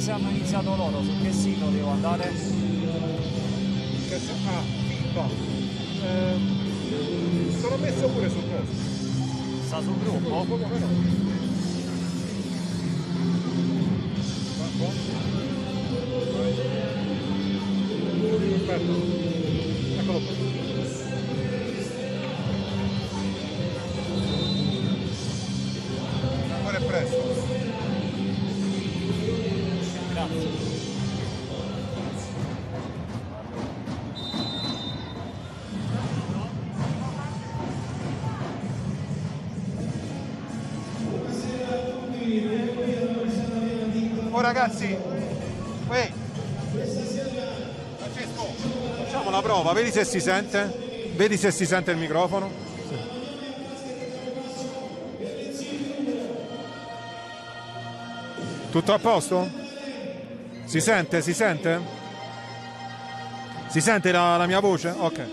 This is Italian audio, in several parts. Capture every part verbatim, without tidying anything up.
se hanno iniziato loro, su che sito devo andare? Che se... Ah, FIFA. Eh, sono messo pure sul posto. Sta sul gruppo? Come no? Aspetta, eccolo qua. Ancora è presto. Grazie. Oh ragazzi, uè. Francesco, facciamo la prova, vedi se si sente? Vedi se si sente il microfono? Sì. Tutto a posto? Si sente? Si sente? Si sente la, la mia voce? Ok.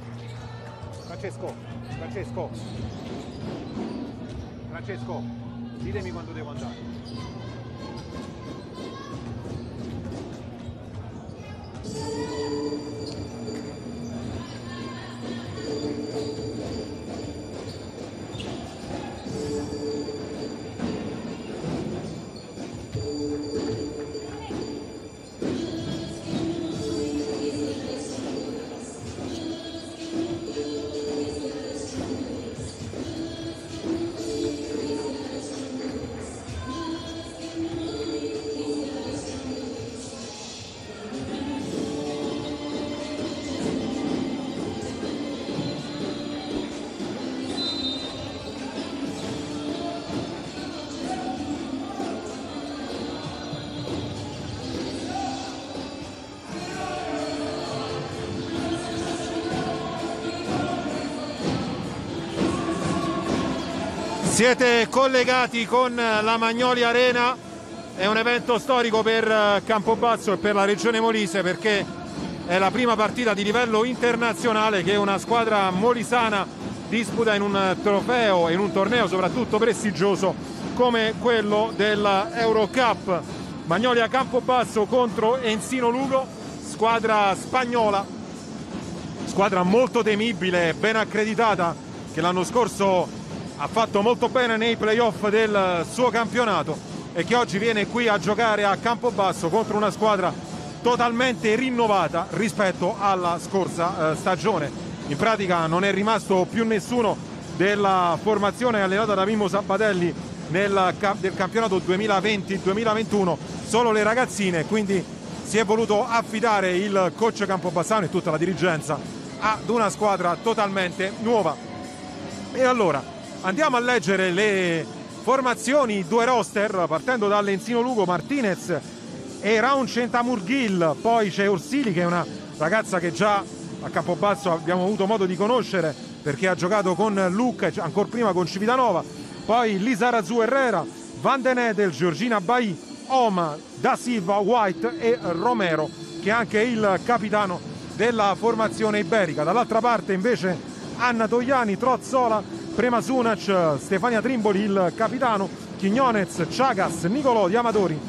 Francesco, Francesco, Francesco. Ditemi quando devo andare. Siete collegati con la Magnoli Arena, è un evento storico per Campobasso e per la regione Molise perché è la prima partita di livello internazionale che una squadra molisana disputa in un trofeo e in un torneo soprattutto prestigioso come quello dell'Eurocup. Magnoli a Campobasso contro Ensino Lugo, squadra spagnola, squadra molto temibile, ben accreditata, che l'anno scorso ha fatto molto bene nei playoff del suo campionato e che oggi viene qui a giocare a Campobasso contro una squadra totalmente rinnovata rispetto alla scorsa eh, stagione. In pratica non è rimasto più nessuno della formazione allenata da Mimmo Sabatelli nel del campionato duemilaventi duemilaventuno, solo le ragazzine, quindi si è voluto affidare il coach campobassano e tutta la dirigenza ad una squadra totalmente nuova. E allora andiamo a leggere le formazioni, due roster, partendo dall'Ensino Lugo, Martinez e Raun Centamurghil, poi c'è Orsili che è una ragazza che già a Campobasso abbiamo avuto modo di conoscere perché ha giocato con Lucca e ancora prima con Civitanova, poi Lizarazu Herrera, Van den Edel, Georgina Bai, Oma, Da Silva, White e Romero, che è anche il capitano della formazione iberica. Dall'altra parte invece Anna Togliani, Trozzola, Prema Sunac, Stefania Trimboli il capitano, Quignonez, Chagas, Nicolò, Diamatori,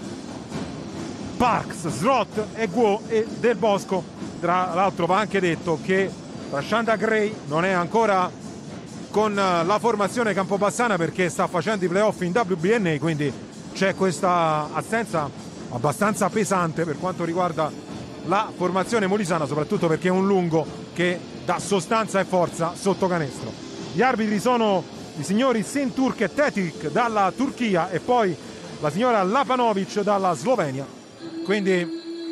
Parks, Slot e Guo e Del Bosco. Tra l'altro va anche detto che Rashanda Gray non è ancora con la formazione campobassana perché sta facendo i playoff in W B N A, quindi c'è questa assenza abbastanza pesante per quanto riguarda la formazione molisana, soprattutto perché è un lungo che dà sostanza e forza sotto canestro. Gli arbitri sono i signori Senturk e Tetik dalla Turchia e poi la signora Lapanovic dalla Slovenia. Quindi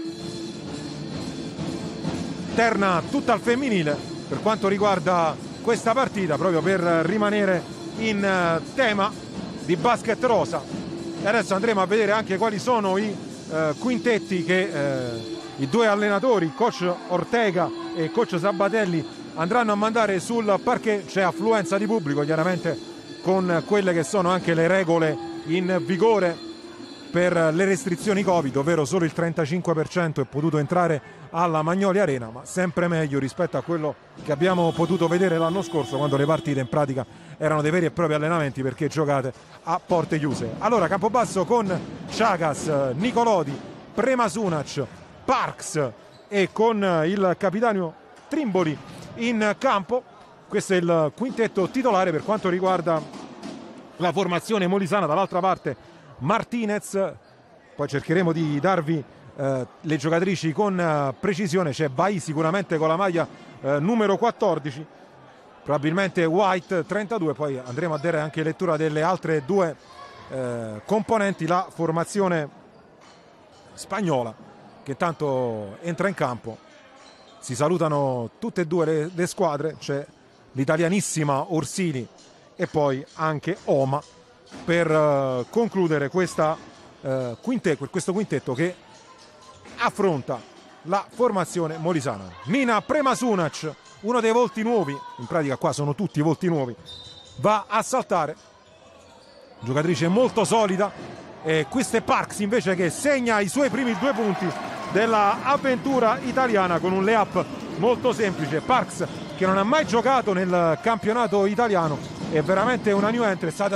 terna tutta al femminile per quanto riguarda questa partita, proprio per rimanere in tema di basket rosa. E adesso andremo a vedere anche quali sono i eh, quintetti che eh, i due allenatori, coach Ortega e coach Sabatelli, andranno a mandare sul parquet. C'è affluenza di pubblico chiaramente con quelle che sono anche le regole in vigore per le restrizioni Covid, ovvero solo il trentacinque per cento è potuto entrare alla Magnoli Arena, ma sempre meglio rispetto a quello che abbiamo potuto vedere l'anno scorso quando le partite in pratica erano dei veri e propri allenamenti perché giocate a porte chiuse. Allora Campobasso con Chagas, Nicolodi, Prema Sunac, Parks e con il capitano Trimboli in campo. Questo è il quintetto titolare per quanto riguarda la formazione molisana. Dall'altra parte Martinez, poi cercheremo di darvi eh, le giocatrici con eh, precisione. C'è Bai sicuramente con la maglia eh, numero quattordici, probabilmente White trentadue, poi andremo a dare anche lettura delle altre due eh, componenti. La formazione spagnola che tanto entra in campo. Si salutano tutte e due le, le squadre, c'è l'italianissima Orsini e poi anche Oma per uh, concludere questa, uh, quintetto, questo quintetto che affronta la formazione molisana. Mina Prema Sunac, uno dei volti nuovi, in pratica qua sono tutti volti nuovi, va a saltare, giocatrice molto solida, e questa è Parks invece che segna i suoi primi due punti della avventura italiana con un layup molto semplice. Parks che non ha mai giocato nel campionato italiano, è veramente una new entry, è stata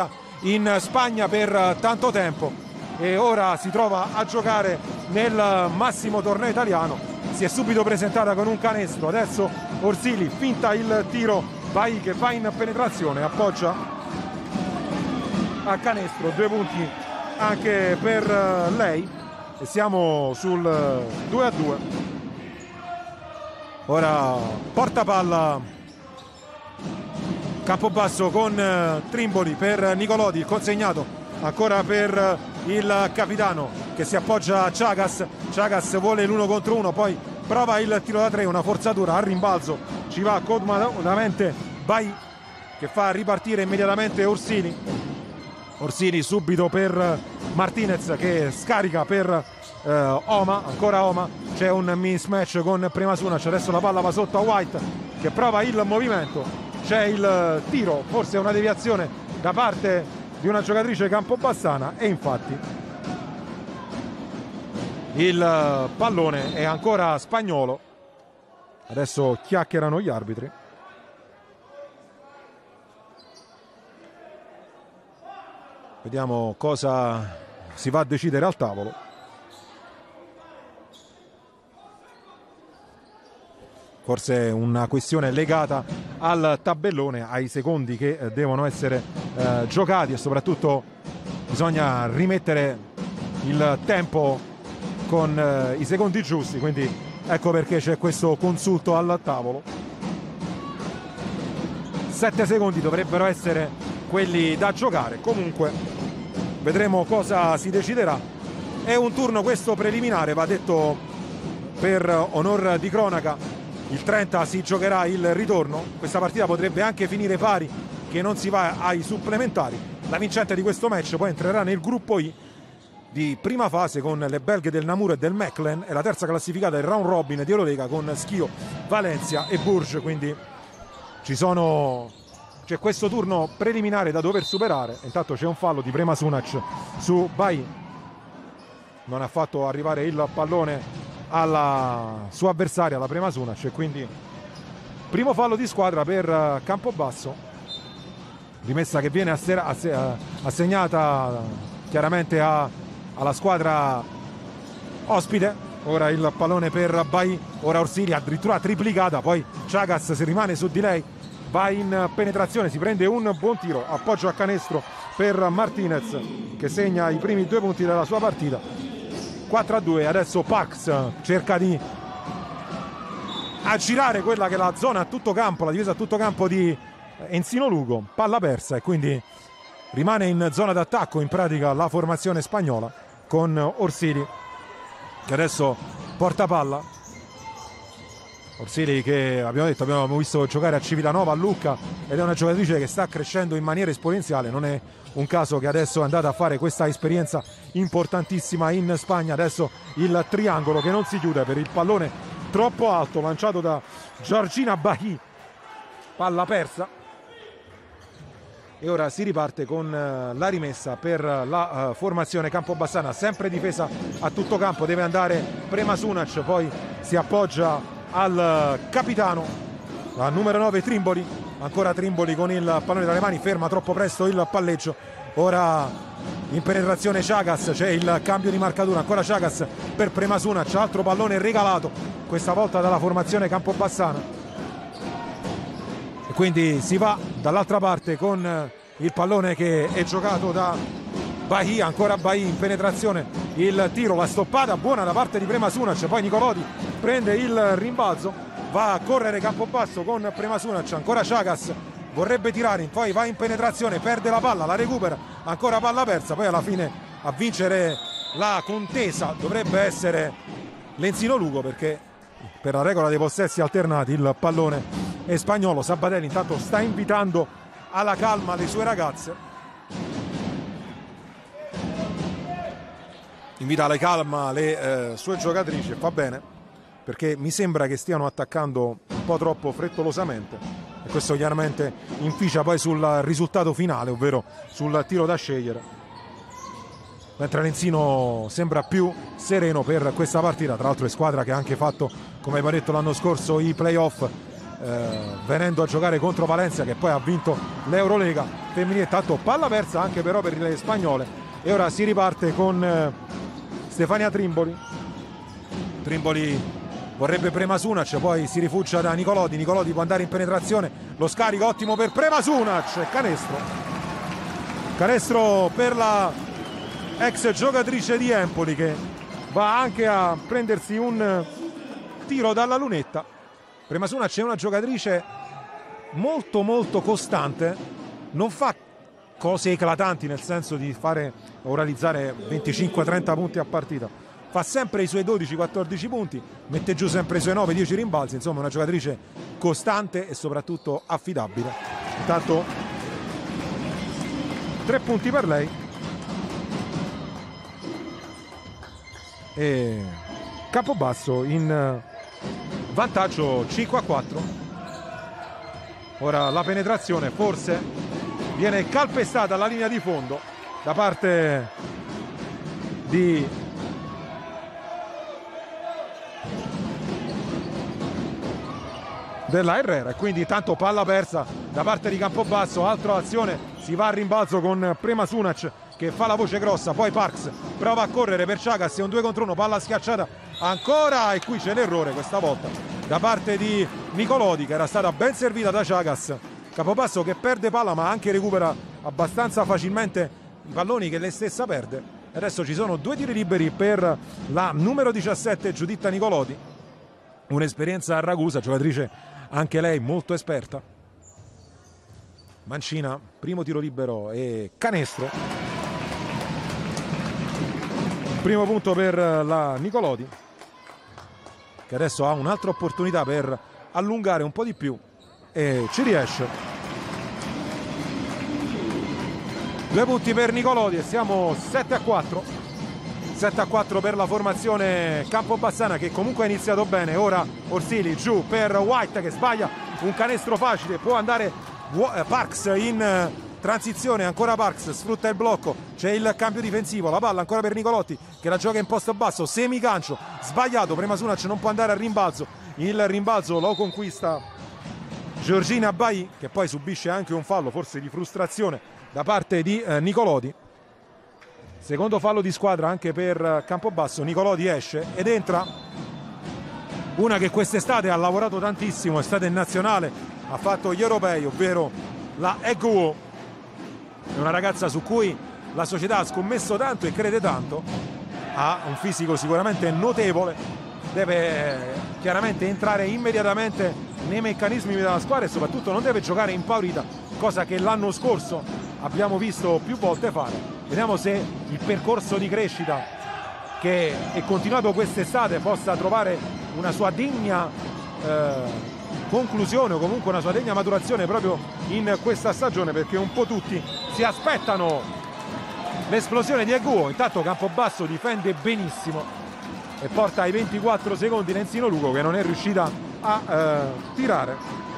in Spagna per tanto tempo e ora si trova a giocare nel massimo torneo italiano. Si è subito presentata con un canestro, adesso Orsili finta il tiro, Bailly che va in penetrazione, appoggia a canestro, due punti anche per lei e siamo sul due a due. Ora porta palla Campobasso con Trimboli per Nicolodi, il consegnato ancora per il capitano che si appoggia a Chagas. Chagas vuole l'uno contro uno, poi prova il tiro da tre, una forzatura al rimbalzo, ci va comodamente Bailly che fa ripartire immediatamente Orsini. Orsini subito per Martinez che scarica per eh, Oma, ancora Oma, c'è un mismatch con Primasunac, adesso la palla va sotto a White che prova il movimento, c'è il tiro, forse una deviazione da parte di una giocatrice campobassana e infatti il pallone è ancora spagnolo. Adesso chiacchierano gli arbitri. Vediamo cosa si va a decidere al tavolo. Forse è una questione legata al tabellone, ai secondi che devono essere eh, giocati e soprattutto bisogna rimettere il tempo con eh, i secondi giusti, quindi ecco perché c'è questo consulto al tavolo. Sette secondi dovrebbero essere quelli da giocare, comunque vedremo cosa si deciderà. È un turno questo preliminare, va detto per onor di cronaca. Il trenta si giocherà il ritorno, questa partita potrebbe anche finire pari, che non si va ai supplementari. La vincente di questo match poi entrerà nel gruppo I di prima fase con le belghe del Namur e del Mechelen e la terza classificata del round robin di Eurolega con Schio, Valencia e Bourges, quindi ci sono c'è questo turno preliminare da dover superare. Intanto c'è un fallo di Primasunac su Bailly, non ha fatto arrivare il pallone alla sua avversaria, la Primasunac, e quindi primo fallo di squadra per Campobasso, rimessa che viene assegnata chiaramente a, alla squadra ospite. Ora il pallone per Bailly, ora Orsini addirittura triplicata, poi Chagas si rimane su di lei, va in penetrazione, si prende un buon tiro, appoggio a canestro per Martinez che segna i primi due punti della sua partita. quattro a due, adesso Pax cerca di aggirare quella che è la zona a tutto campo, la difesa a tutto campo di Enzino Lugo, palla persa e quindi rimane in zona d'attacco in pratica la formazione spagnola con Orsini che adesso porta palla. Orsini che abbiamo detto, abbiamo visto giocare a Civitanova, a Lucca, ed è una giocatrice che sta crescendo in maniera esponenziale, non è un caso che adesso è andata a fare questa esperienza importantissima in Spagna. Adesso il triangolo che non si chiude per il pallone troppo alto lanciato da Georgina Bailly, palla persa e ora si riparte con la rimessa per la uh, formazione campobassana, sempre difesa a tutto campo, deve andare Primasunac, poi si appoggia al capitano, al numero nove Trimboli, ancora Trimboli con il pallone dalle mani, ferma troppo presto il palleggio, ora in penetrazione Chagas, c'è il cambio di marcatura, ancora Chagas per Primasunac, altro pallone regalato, questa volta dalla formazione campobassana, e quindi si va dall'altra parte con il pallone che è giocato da Bailly, ancora Bailly in penetrazione, il tiro, la stoppata buona da parte di Primasunac, poi Nicolodi prende il rimbalzo, va a correre Campobasso con Primasunac, ancora Chagas vorrebbe tirare, poi va in penetrazione, perde la palla, la recupera, ancora palla persa, poi alla fine a vincere la contesa dovrebbe essere l'Enzino Lugo, perché per la regola dei possessi alternati il pallone è spagnolo. Sabatelli intanto sta invitando alla calma le sue ragazze, invita alla calma le eh, sue giocatrici, fa bene, perché mi sembra che stiano attaccando un po' troppo frettolosamente e questo chiaramente inficia poi sul risultato finale, ovvero sul tiro da scegliere, mentre Lenzino sembra più sereno per questa partita. Tra l'altro è squadra che ha anche fatto, come abbiamo detto l'anno scorso, i playoff, eh, venendo a giocare contro Valencia, che poi ha vinto l'Eurolega. femminile. Tanto palla persa anche però per le spagnole, e ora si riparte con eh, Stefania Trimboli. Trimboli vorrebbe Premasunac, poi si rifugia da Nicolodi. Nicolodi può andare in penetrazione, lo scarico ottimo per Premasunac, canestro. Canestro per la ex giocatrice di Empoli, che va anche a prendersi un tiro dalla lunetta. Premasunac è una giocatrice molto molto costante, non fa cose eclatanti nel senso di fare o realizzare venticinque trenta punti a partita, fa sempre i suoi dodici quattordici punti, mette giù sempre i suoi nove dieci rimbalzi, insomma una giocatrice costante e soprattutto affidabile. Intanto tre punti per lei e Campobasso in vantaggio cinque a quattro. Ora la penetrazione forse viene calpestata alla linea di fondo da parte di della Herrera, e quindi tanto palla persa da parte di Campobasso. Altra azione, si va a rimbalzo con Premasunac che fa la voce grossa, poi Parks prova a correre per Chagas, è un due contro uno, palla schiacciata ancora, e qui c'è l'errore questa volta da parte di Nicolodi, che era stata ben servita da Chagas. Campobasso che perde palla ma anche recupera abbastanza facilmente i palloni che lei stessa perde. Adesso ci sono due tiri liberi per la numero diciassette Giuditta Nicolodi, un'esperienza a Ragusa, giocatrice anche lei molto esperta. Mancina, primo tiro libero e canestro. Primo punto per la Nicolodi, che adesso ha un'altra opportunità per allungare un po' di più e ci riesce. Due punti per Nicolodi e siamo sette a quattro. sette a quattro per la formazione campobassana, che comunque ha iniziato bene. Ora Orsili giù per White che sbaglia un canestro facile, può andare Parks in transizione, ancora Parks sfrutta il blocco, c'è il cambio difensivo, la palla ancora per Nicolotti che la gioca in posto basso, semicancio sbagliato, Premasunac non può andare al rimbalzo, il rimbalzo lo conquista Giorgina Bai, che poi subisce anche un fallo forse di frustrazione da parte di eh, Nicolodi. Secondo fallo di squadra anche per Campobasso. Nicolodi esce ed entra una che quest'estate ha lavorato tantissimo, è stata in nazionale, ha fatto gli europei, ovvero la Eguo. È una ragazza su cui la società ha scommesso tanto e crede tanto, ha un fisico sicuramente notevole, deve chiaramente entrare immediatamente nei meccanismi della squadra e soprattutto non deve giocare impaurita, cosa che l'anno scorso abbiamo visto più volte fare. Vediamo se il percorso di crescita che è continuato quest'estate possa trovare una sua degna eh, conclusione o comunque una sua degna maturazione proprio in questa stagione, perché un po' tutti si aspettano l'esplosione di Eguo. Intanto Campobasso difende benissimo e porta ai ventiquattro secondi Lenzino Lugo, che non è riuscita a eh, tirare,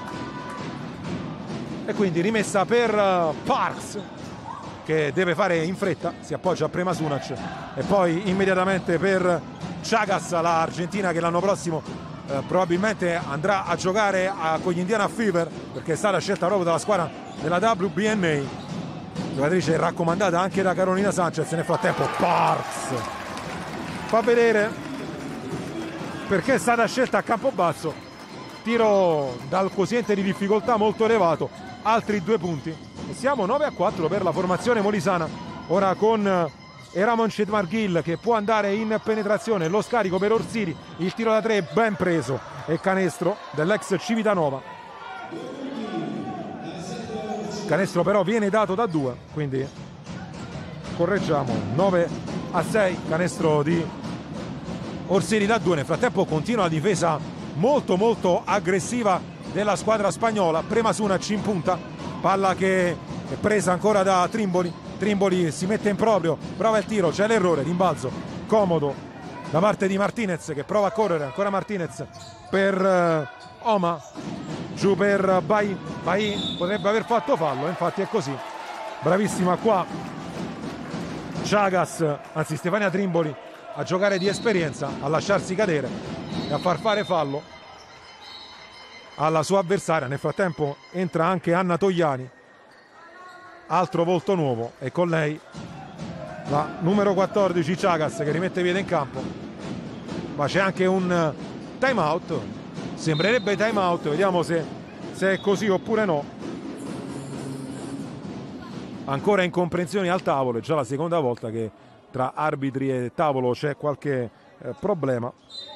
e quindi rimessa per uh, Parks, che deve fare in fretta, si appoggia a Premasunac e poi immediatamente per Chagas, la argentina, che l'anno prossimo eh, probabilmente andrà a giocare a, con gli Indiana Fever, perché è stata scelta proprio dalla squadra della W B N A, giocatrice raccomandata anche da Carolina Sanchez. Nel frattempo Parks fa vedere perché è stata scelta a Campobasso, tiro dal quoziente di difficoltà molto elevato, altri due punti. E siamo nove a quattro per la formazione molisana, ora con Eramon Cetmarghil che può andare in penetrazione, lo scarico per Orsini, il tiro da tre ben preso e canestro dell'ex Civitanova. Canestro però viene dato da due, quindi correggiamo, nove a sei, canestro di Orsini da due. Nel frattempo continua la difesa molto molto aggressiva della squadra spagnola. Premasunac in punta, palla che è presa ancora da Trimboli, Trimboli si mette in proprio, prova il tiro, c'è l'errore, rimbalzo comodo da parte di Martinez che prova a correre, ancora Martinez per uh, Oma, giù per Bai, Bai potrebbe aver fatto fallo, infatti è così, bravissima qua Chagas, anzi Stefania Trimboli, a giocare di esperienza, a lasciarsi cadere e a far fare fallo alla sua avversaria. Nel frattempo entra anche Anna Togliani altro volto nuovo, e con lei la numero quattordici Chagas, che rimette piede in campo, ma c'è anche un time out, sembrerebbe time out, vediamo se, se è così oppure no. Ancora incomprensioni al tavolo, è già la seconda volta che tra arbitri e tavolo c'è qualche eh, problema.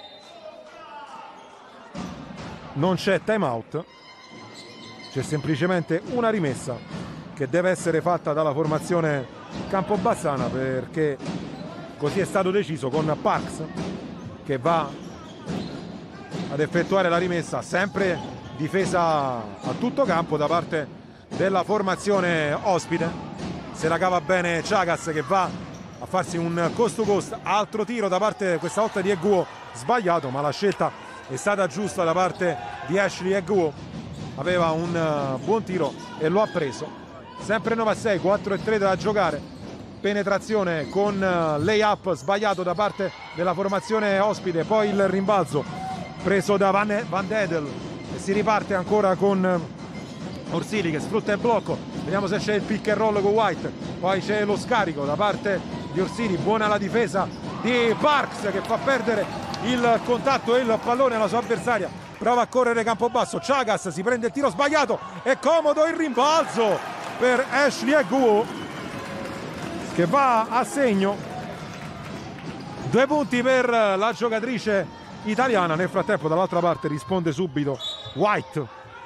Non c'è time out, c'è semplicemente una rimessa che deve essere fatta dalla formazione campobassana, perché così è stato deciso, con Parks che va ad effettuare la rimessa, sempre difesa a tutto campo da parte della formazione ospite. Se la cava bene Chagas, che va a farsi un coast to coast, altro tiro da parte questa volta di Eguo, sbagliato, ma la scelta è stata giusta da parte di Ashley Eguo, aveva un uh, buon tiro e lo ha preso. Sempre nove a sei, quattro e tre da giocare, penetrazione con uh, lay-up sbagliato da parte della formazione ospite, poi il rimbalzo preso da Van, Van Dedel e si riparte ancora con uh, Orsili che sfrutta il blocco. Vediamo se c'è il pick and roll con White, poi c'è lo scarico da parte di Orsili, buona la difesa di Parks che fa perdere il contatto e il pallone alla sua avversaria, prova a correre Campobasso, Chagas si prende il tiro sbagliato, è comodo il rimbalzo per Ashley Eguo che va a segno. Due punti per la giocatrice italiana. Nel frattempo dall'altra parte risponde subito White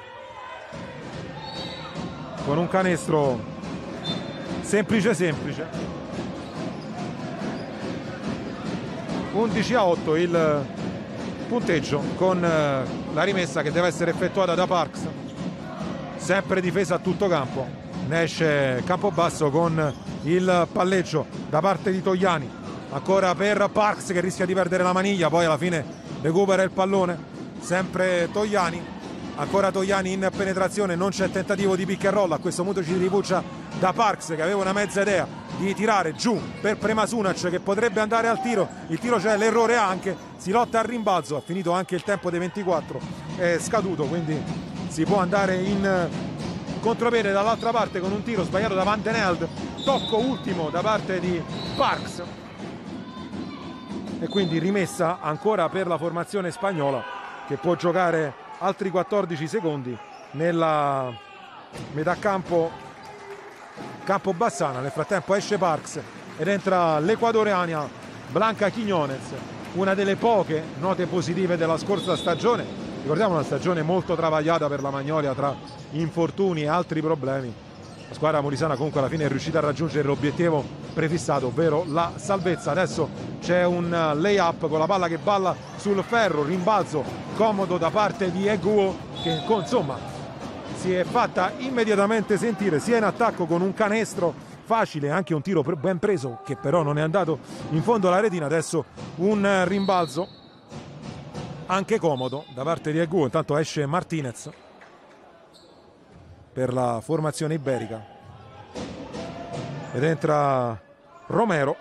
con un canestro semplice semplice. undici a otto il punteggio, con la rimessa che deve essere effettuata da Parks, sempre difesa a tutto campo. Ne esce Campobasso con il palleggio da parte di Togliani, ancora per Parks che rischia di perdere la maniglia, poi alla fine recupera il pallone, sempre Togliani, ancora Togliani in penetrazione, non c'è tentativo di pick and roll, a questo punto ci ripuccia da Parks che aveva una mezza idea di tirare giù per Premasunac che potrebbe andare al tiro, il tiro c'è, l'errore anche, si lotta al rimbalzo, ha finito anche il tempo dei ventiquattro, è scaduto, quindi si può andare in contropiede dall'altra parte con un tiro sbagliato da Van den Held, tocco ultimo da parte di Parks e quindi rimessa ancora per la formazione spagnola che può giocare altri quattordici secondi nella metà campo campobassana. Nel frattempo esce Parks ed entra l'equatoriana Blanca Quiñones, una delle poche note positive della scorsa stagione. Ricordiamo una stagione molto travagliata per la Magnolia tra infortuni e altri problemi. La squadra molisana comunque alla fine è riuscita a raggiungere l'obiettivo prefissato, ovvero la salvezza. Adesso c'è un lay-up con la palla che balla sul ferro, rimbalzo comodo da parte di Eguo che insomma si è fatta immediatamente sentire sia in attacco con un canestro facile, anche un tiro ben preso che però non è andato in fondo alla retina. Adesso un rimbalzo anche comodo da parte di Eguo. Intanto esce Martinez per la formazione iberica ed entra Romero.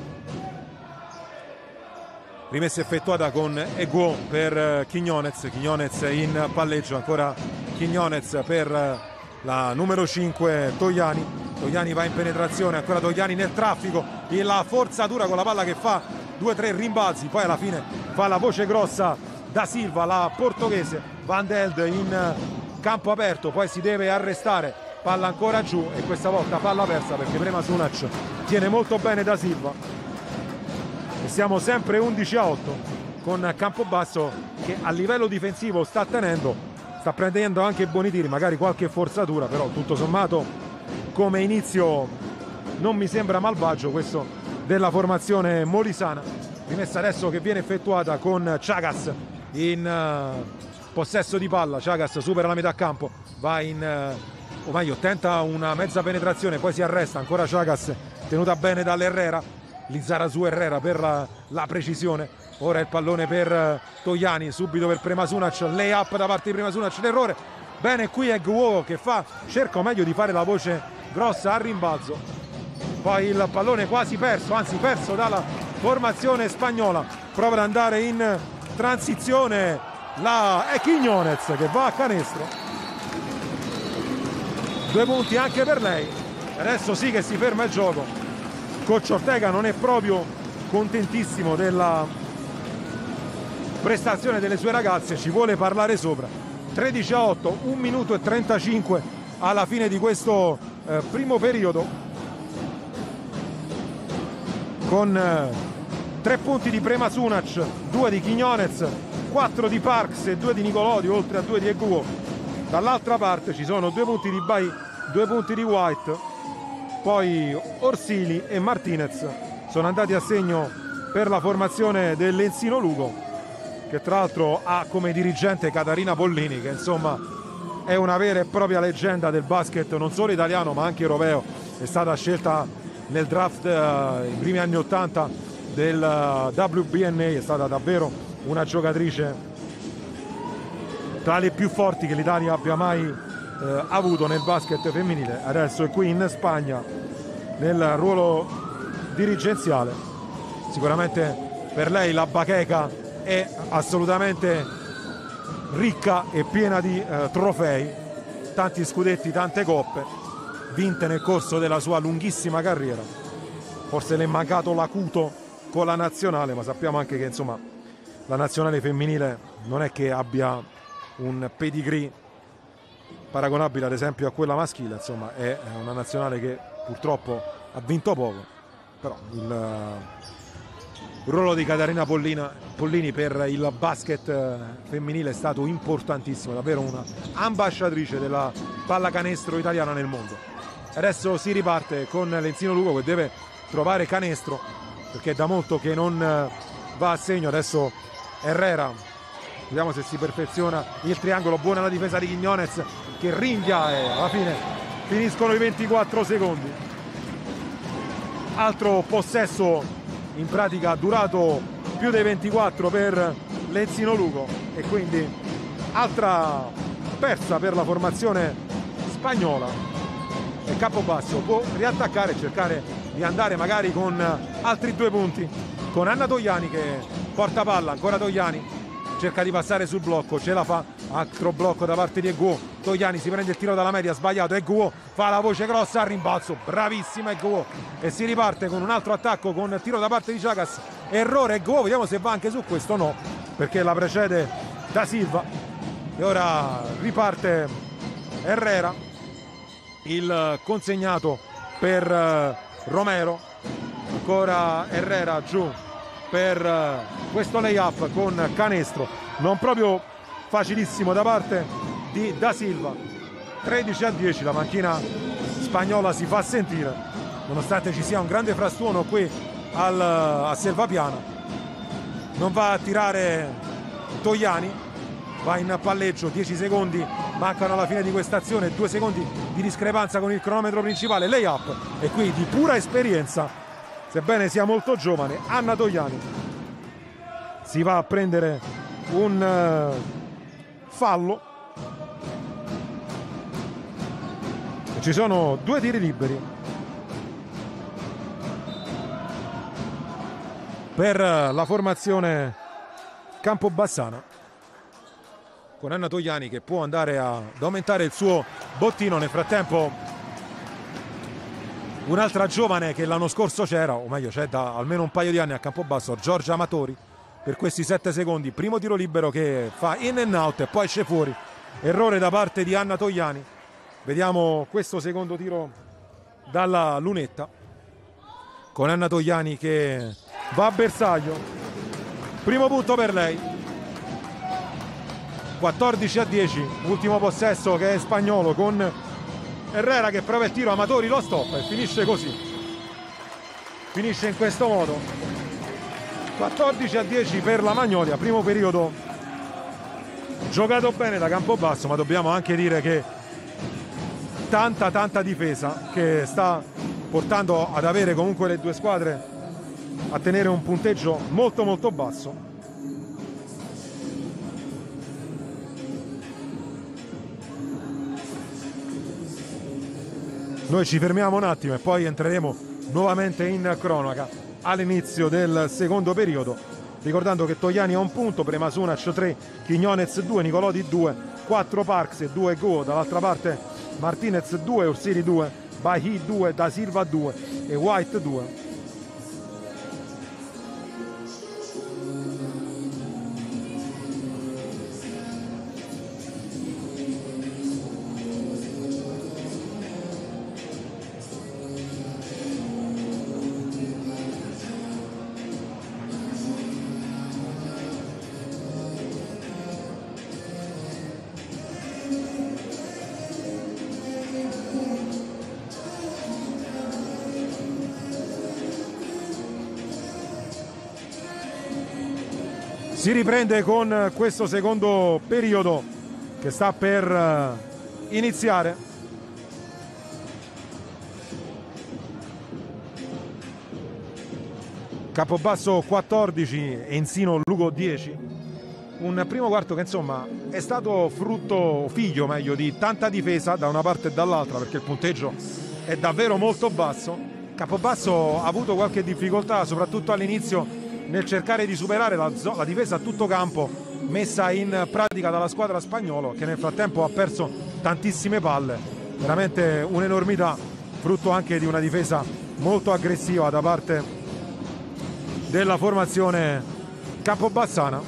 Rimessa effettuata con Eguo per Quiñones, Quiñones in palleggio, ancora Quiñones per la numero cinque Togliani, Togliani va in penetrazione, ancora Togliani nel traffico, e la forzatura con la palla che fa due tre rimbalzi, poi alla fine fa la voce grossa da Silva, la portoghese. Van Deld in campo aperto, poi si deve arrestare, palla ancora giù e questa volta palla persa perché Premasunac tiene molto bene da Silva e siamo sempre undici a otto con Campobasso che a livello difensivo sta tenendo, sta prendendo anche buoni tiri, magari qualche forzatura, però tutto sommato come inizio non mi sembra malvagio questo della formazione molisana. Rimessa adesso che viene effettuata con Chagas in uh, possesso di palla. Chagas supera la metà campo, va in uh, o meglio tenta una mezza penetrazione, poi si arresta, ancora Chagas tenuta bene dall'Herrera, Lizarazu Herrera per la, la precisione. Ora il pallone per uh, Togliani, subito per Premasunac, lay up da parte di Premasunac, l'errore. Bene qui è Guo che fa, cerca o meglio di fare la voce grossa al rimbalzo, poi il pallone quasi perso, anzi perso dalla formazione spagnola. Prova ad andare in transizione la è Quiñones che va a canestro, due punti anche per lei. Adesso sì che si ferma il gioco. Coach Ortega non è proprio contentissimo della prestazione delle sue ragazze, ci vuole parlare sopra. Tredici a otto, un minuto e trentacinque alla fine di questo eh, primo periodo, con eh, tre punti di Prema Sunac, due di Quiñonez, quattro di Parks e due di Nicolodi, oltre a due di Eguo. Dall'altra parte ci sono due punti di Bai, due punti di White, poi Orsili e Martinez sono andati a segno per la formazione del Lenzino Lugo, che tra l'altro ha come dirigente Catarina Pollini, che insomma è una vera e propria leggenda del basket non solo italiano ma anche europeo. È stata scelta nel draft eh, i primi anni ottanta del uh, W B N A, è stata davvero una giocatrice tra le più forti che l'Italia abbia mai eh, avuto nel basket femminile. Adesso è qui in Spagna nel ruolo dirigenziale. Sicuramente per lei la bacheca è assolutamente ricca e piena di eh, trofei, tanti scudetti, tante coppe vinte nel corso della sua lunghissima carriera. Forse le è mancato l'acuto con la nazionale, ma sappiamo anche che insomma la nazionale femminile non è che abbia un pedigree paragonabile ad esempio a quella maschile, insomma è una nazionale che purtroppo ha vinto poco, però il, il ruolo di Catarina Pollina, Pollini per il basket femminile è stato importantissimo, davvero una ambasciatrice della pallacanestro italiana nel mondo. Adesso si riparte con Lenzino Lugo che deve trovare canestro perché è da molto che non va a segno. Adesso Herrera, vediamo se si perfeziona il triangolo, buona la difesa di Quiñonez che rinvia e alla fine finiscono i ventiquattro secondi. Altro possesso in pratica durato più dei ventiquattro per Lenzino Lugo e quindi altra persa per la formazione spagnola. E Campobasso può riattaccare e cercare di andare magari con altri due punti, con Anna Togliani che porta palla, ancora Togliani cerca di passare sul blocco, ce la fa, altro blocco da parte di Eguo. Togliani si prende il tiro dalla media, sbagliato, Eguo fa la voce grossa al rimbalzo, bravissima Eguo, e si riparte con un altro attacco con il tiro da parte di Chagas, errore Eguo, vediamo se va anche su questo, no, perché la precede Da Silva. E ora riparte Herrera, il consegnato per uh, Romero, ancora Herrera giù per uh, questo layup con canestro non proprio facilissimo da parte di Da Silva. Tredici a dieci, la panchina spagnola si fa sentire nonostante ci sia un grande frastuono qui al, a Selvapiana. Non va a tirare Togliani, va in palleggio, dieci secondi mancano alla fine di questa azione, due secondi di discrepanza con il cronometro principale, layup, e qui di pura esperienza, sebbene sia molto giovane, Anna Togliani si va a prendere un uh, fallo. E ci sono due tiri liberi per uh, la formazione campobassana, con Anna Togliani che può andare a, ad aumentare il suo bottino. Nel frattempo un'altra giovane che l'anno scorso c'era, o meglio c'è da almeno un paio di anni a Campobasso, Giorgia Amatori, per questi sette secondi, primo tiro libero che fa in and out e poi esce fuori, errore da parte di Anna Togliani. Vediamo questo secondo tiro dalla lunetta con Anna Togliani che va a bersaglio, primo punto per lei. quattordici a dieci, ultimo possesso che è spagnolo, con Herrera che prova il tiro, Amatori lo stoppa e finisce così, finisce in questo modo. Quattordici a dieci per la Magnolia, primo periodo giocato bene da Campobasso, ma dobbiamo anche dire che tanta tanta difesa che sta portando ad avere comunque le due squadre a tenere un punteggio molto molto basso. Noi ci fermiamo un attimo e poi entreremo nuovamente in cronaca all'inizio del secondo periodo, ricordando che Togliani ha un punto, Prema Sunac tre, Quiñonez due, Nicolodi due, quattro Parks e due Go, dall'altra parte Martinez due, Orsili due, Bahi due, Da Silva due e White due. Si riprende con questo secondo periodo che sta per iniziare. Campobasso quattordici, Ensino Lugo dieci. Un primo quarto che insomma è stato frutto, figlio meglio, di tanta difesa da una parte e dall'altra, perché il punteggio è davvero molto basso. Campobasso ha avuto qualche difficoltà, soprattutto all'inizio, nel cercare di superare la, la difesa a tutto campo messa in pratica dalla squadra spagnola, che nel frattempo ha perso tantissime palle, veramente un'enormità, frutto anche di una difesa molto aggressiva da parte della formazione campobassana.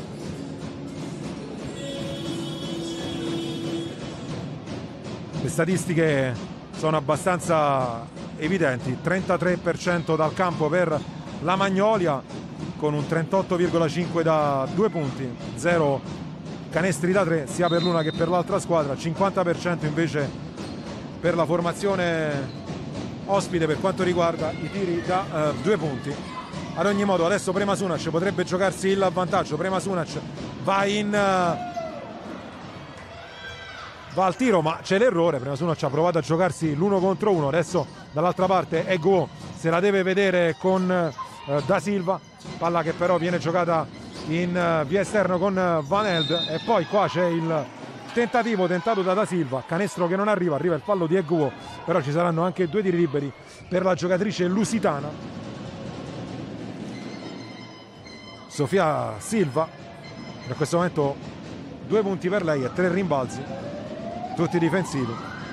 Le statistiche sono abbastanza evidenti: trentatré per cento dal campo per la Magnolia, con un trentotto virgola cinque da due punti, zero canestri da tre sia per l'una che per l'altra squadra, cinquanta per cento invece per la formazione ospite per quanto riguarda i tiri da uh, due punti. Ad ogni modo adesso Premasunac potrebbe giocarsi il vantaggio. Premasunac va in uh, va al tiro, ma c'è l'errore. Premasunac ha provato a giocarsi l'uno contro uno, adesso dall'altra parte Ego se la deve vedere con uh, Da Silva, palla che però viene giocata in uh, via esterno con uh, Van Eld, e poi qua c'è il tentativo tentato da Da Silva, canestro che non arriva, arriva il fallo di Ego, però ci saranno anche due tiri liberi per la giocatrice lusitana Sofia Silva. In questo momento due punti per lei e tre rimbalzi, tutti difensivi.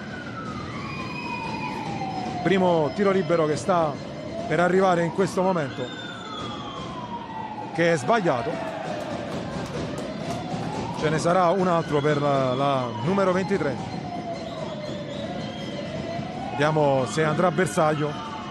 Primo tiro libero che sta per arrivare in questo momento, che è sbagliato. Ce ne sarà un altro per la, la numero ventitré. Vediamo se andrà a bersaglio.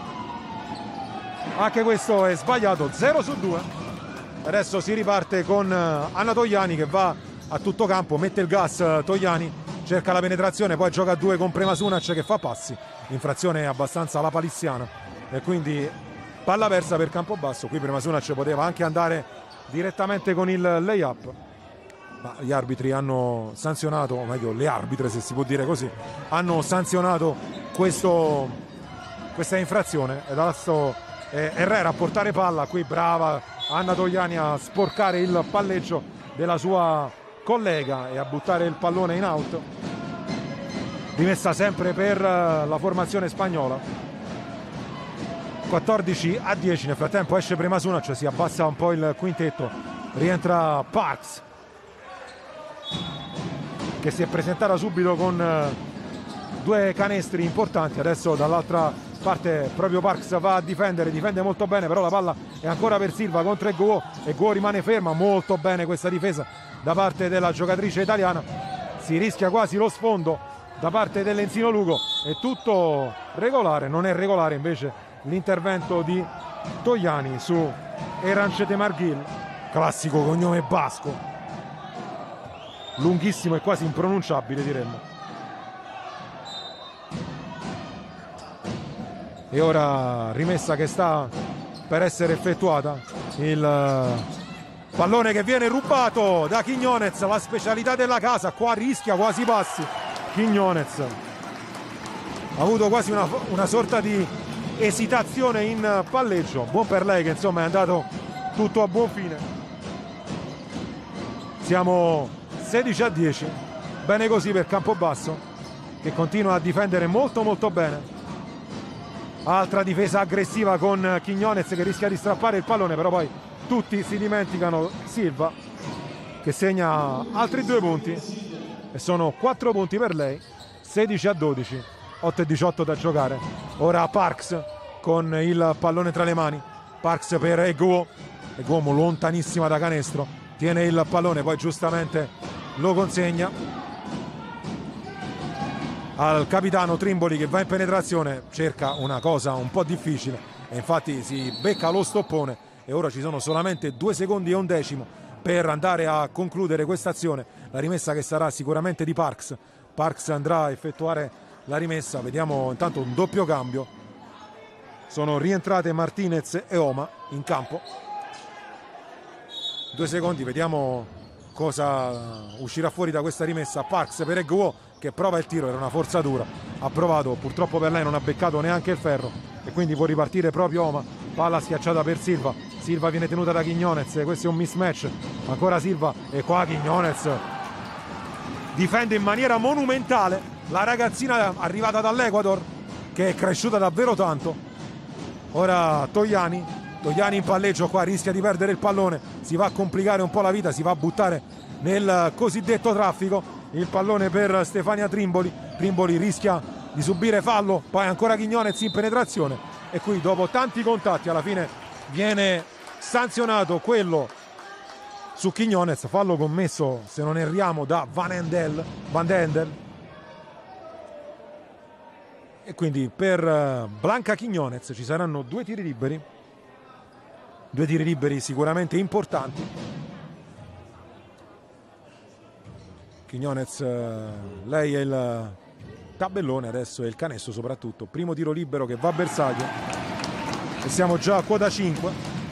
Anche questo è sbagliato, zero su due. Adesso si riparte con Anna Togliani che va a tutto campo, mette il gas. Togliani cerca la penetrazione, poi gioca a due con Premasunac che fa passi, infrazione abbastanza alla palissiana, e quindi palla persa per Campobasso. Qui Premasunac poteva anche andare direttamente con il layup, ma gli arbitri hanno sanzionato, o meglio le arbitre se si può dire così, hanno sanzionato questo, questa infrazione, ed adesso è Herrera a portare palla. Qui brava Anna Togliani a sporcare il palleggio della sua collega e a buttare il pallone in out. Rimessa sempre per la formazione spagnola, quattordici a dieci. Nel frattempo esce Premasunac, si abbassa un po' il quintetto, rientra Parks che si è presentata subito con due canestri importanti. Adesso dall'altra parte proprio Parks va a difendere, difende molto bene, però la palla è ancora per Silva contro Ego. Ego rimane ferma, molto bene questa difesa da parte della giocatrice italiana. Si rischia quasi lo sfondo da parte dell'Ensino Lugo, è tutto regolare. Non è regolare invece l'intervento di Togliani su Erancete Marghil, classico cognome basco, lunghissimo e quasi impronunciabile diremmo. E ora rimessa che sta per essere effettuata, il pallone che viene rubato da Quiñonez, la specialità della casa, qua rischia quasi passi. Quiñonez ha avuto quasi una, una sorta di esitazione in palleggio, buon per lei che insomma è andato tutto a buon fine. Siamo sedici a dieci, bene così per Campobasso che continua a difendere molto molto bene. Altra difesa aggressiva con Quiñonez che rischia di strappare il pallone, però poi tutti si dimenticano Silva che segna altri due punti e sono quattro punti per lei, sedici a dodici. otto e diciotto da giocare. Ora Parks con il pallone tra le mani, Parks per Eguo, Eguo lontanissima da canestro, tiene il pallone, poi giustamente lo consegna al capitano Trimboli che va in penetrazione, cerca una cosa un po' difficile e infatti si becca lo stoppone e ora ci sono solamente due secondi e un decimo per andare a concludere questa azione. La rimessa che sarà sicuramente di Parks. Parks andrà a effettuare la rimessa, vediamo intanto un doppio cambio. Sono rientrate Martinez e Oma in campo. Due secondi, vediamo cosa uscirà fuori da questa rimessa. Parks per Eguo che prova il tiro, era una forzatura, ha provato, purtroppo per lei non ha beccato neanche il ferro e quindi può ripartire proprio Oma. Palla schiacciata per Silva, Silva viene tenuta da Quiñones, questo è un mismatch, ancora Silva e qua Quiñones difende in maniera monumentale la ragazzina arrivata dall'Ecuador che è cresciuta davvero tanto. Ora Togliani, Togliani in palleggio, qua rischia di perdere il pallone, si va a complicare un po' la vita, si va a buttare nel cosiddetto traffico. Il pallone per Stefania Trimboli, Trimboli rischia di subire fallo, poi ancora Quiñones in penetrazione e qui dopo tanti contatti alla fine viene sanzionato quello su Quiñones, fallo commesso se non erriamo da Van Endel, Van Endel. E quindi per Blanca Quiñones ci saranno due tiri liberi, due tiri liberi sicuramente importanti. Quiñones, lei è il tabellone, adesso è il canestro soprattutto, primo tiro libero che va a bersaglio e siamo già a quota cinque.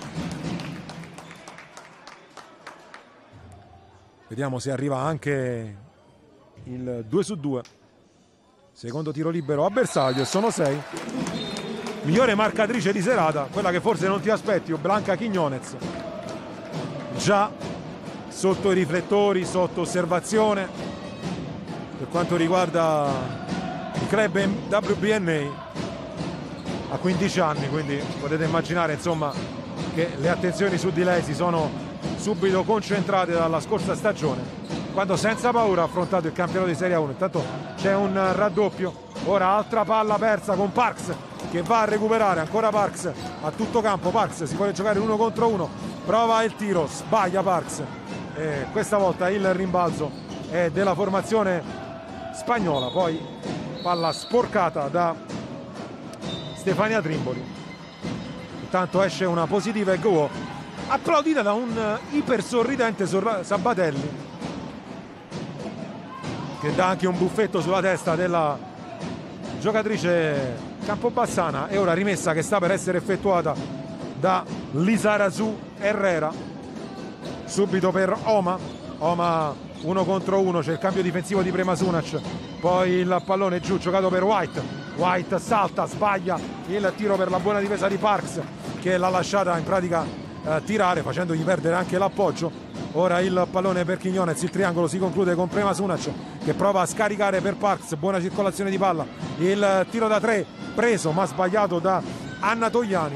Vediamo se arriva anche il due su due, secondo tiro libero a bersaglio e sono sei. Migliore marcatrice di serata, quella che forse non ti aspetti, Blanca Quiñones, già sotto i riflettori, sotto osservazione per quanto riguarda il club W B N A a quindici anni, quindi potete immaginare insomma che le attenzioni su di lei si sono subito concentrate dalla scorsa stagione, quando senza paura ha affrontato il campionato di Serie uno. Intanto c'è un raddoppio, ora altra palla persa con Parks che va a recuperare, ancora Parks a tutto campo, Parks si vuole giocare uno contro uno, prova il tiro, sbaglia Parks. E questa volta il rimbalzo è della formazione spagnola, poi palla sporcata da Stefania Trimboli. Intanto esce una positiva Eguo applaudita da un iper sorridente Sabatelli che dà anche un buffetto sulla testa della giocatrice campobassana. E ora rimessa che sta per essere effettuata da Lizarazu Herrera. Subito per Oma, Oma uno contro uno, c'è il cambio difensivo di Premasunac, poi il pallone giù, giocato per White, White salta, sbaglia il tiro per la buona difesa di Parks che l'ha lasciata in pratica eh, tirare facendogli perdere anche l'appoggio. Ora il pallone per Quiñones, il triangolo si conclude con Premasunac che prova a scaricare per Parks, buona circolazione di palla, il tiro da tre preso ma sbagliato da Anna Togliani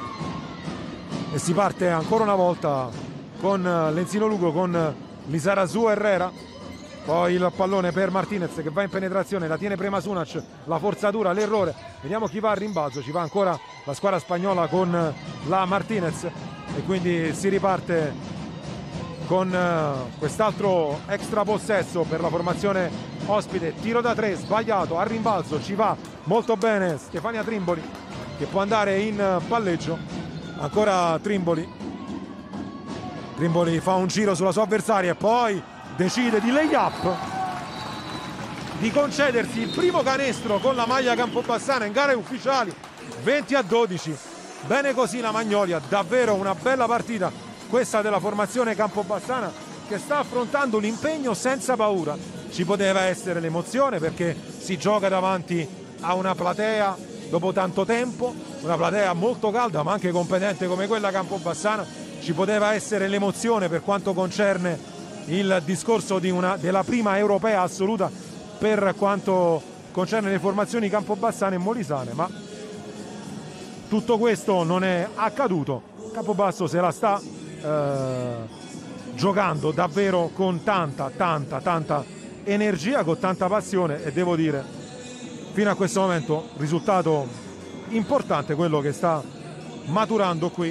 e si parte ancora una volta con Lenzino Lugo, con Lizarazu Herrera, poi il pallone per Martinez che va in penetrazione, la tiene Premasunac, la forzatura, l'errore, vediamo chi va al rimbalzo, ci va ancora la squadra spagnola con la Martinez e quindi si riparte con quest'altro extra possesso per la formazione ospite. Tiro da tre sbagliato, al rimbalzo ci va molto bene Stefania Trimboli che può andare in palleggio, ancora Trimboli. Trimboli fa un giro sulla sua avversaria e poi decide di lay up, di concedersi il primo canestro con la maglia campobassana in gare ufficiali, venti a dodici. Bene così la Magnolia, davvero una bella partita questa della formazione campobassana che sta affrontando l'impegno senza paura. Ci poteva essere l'emozione perché si gioca davanti a una platea dopo tanto tempo, una platea molto calda ma anche competente come quella campobassana. Ci poteva essere l'emozione per quanto concerne il discorso di una, della prima europea assoluta per quanto concerne le formazioni campobassane e molisane, ma tutto questo non è accaduto. Campobasso se la sta eh, giocando davvero con tanta, tanta, tanta energia, con tanta passione e devo dire fino a questo momento risultato importante quello che sta maturando qui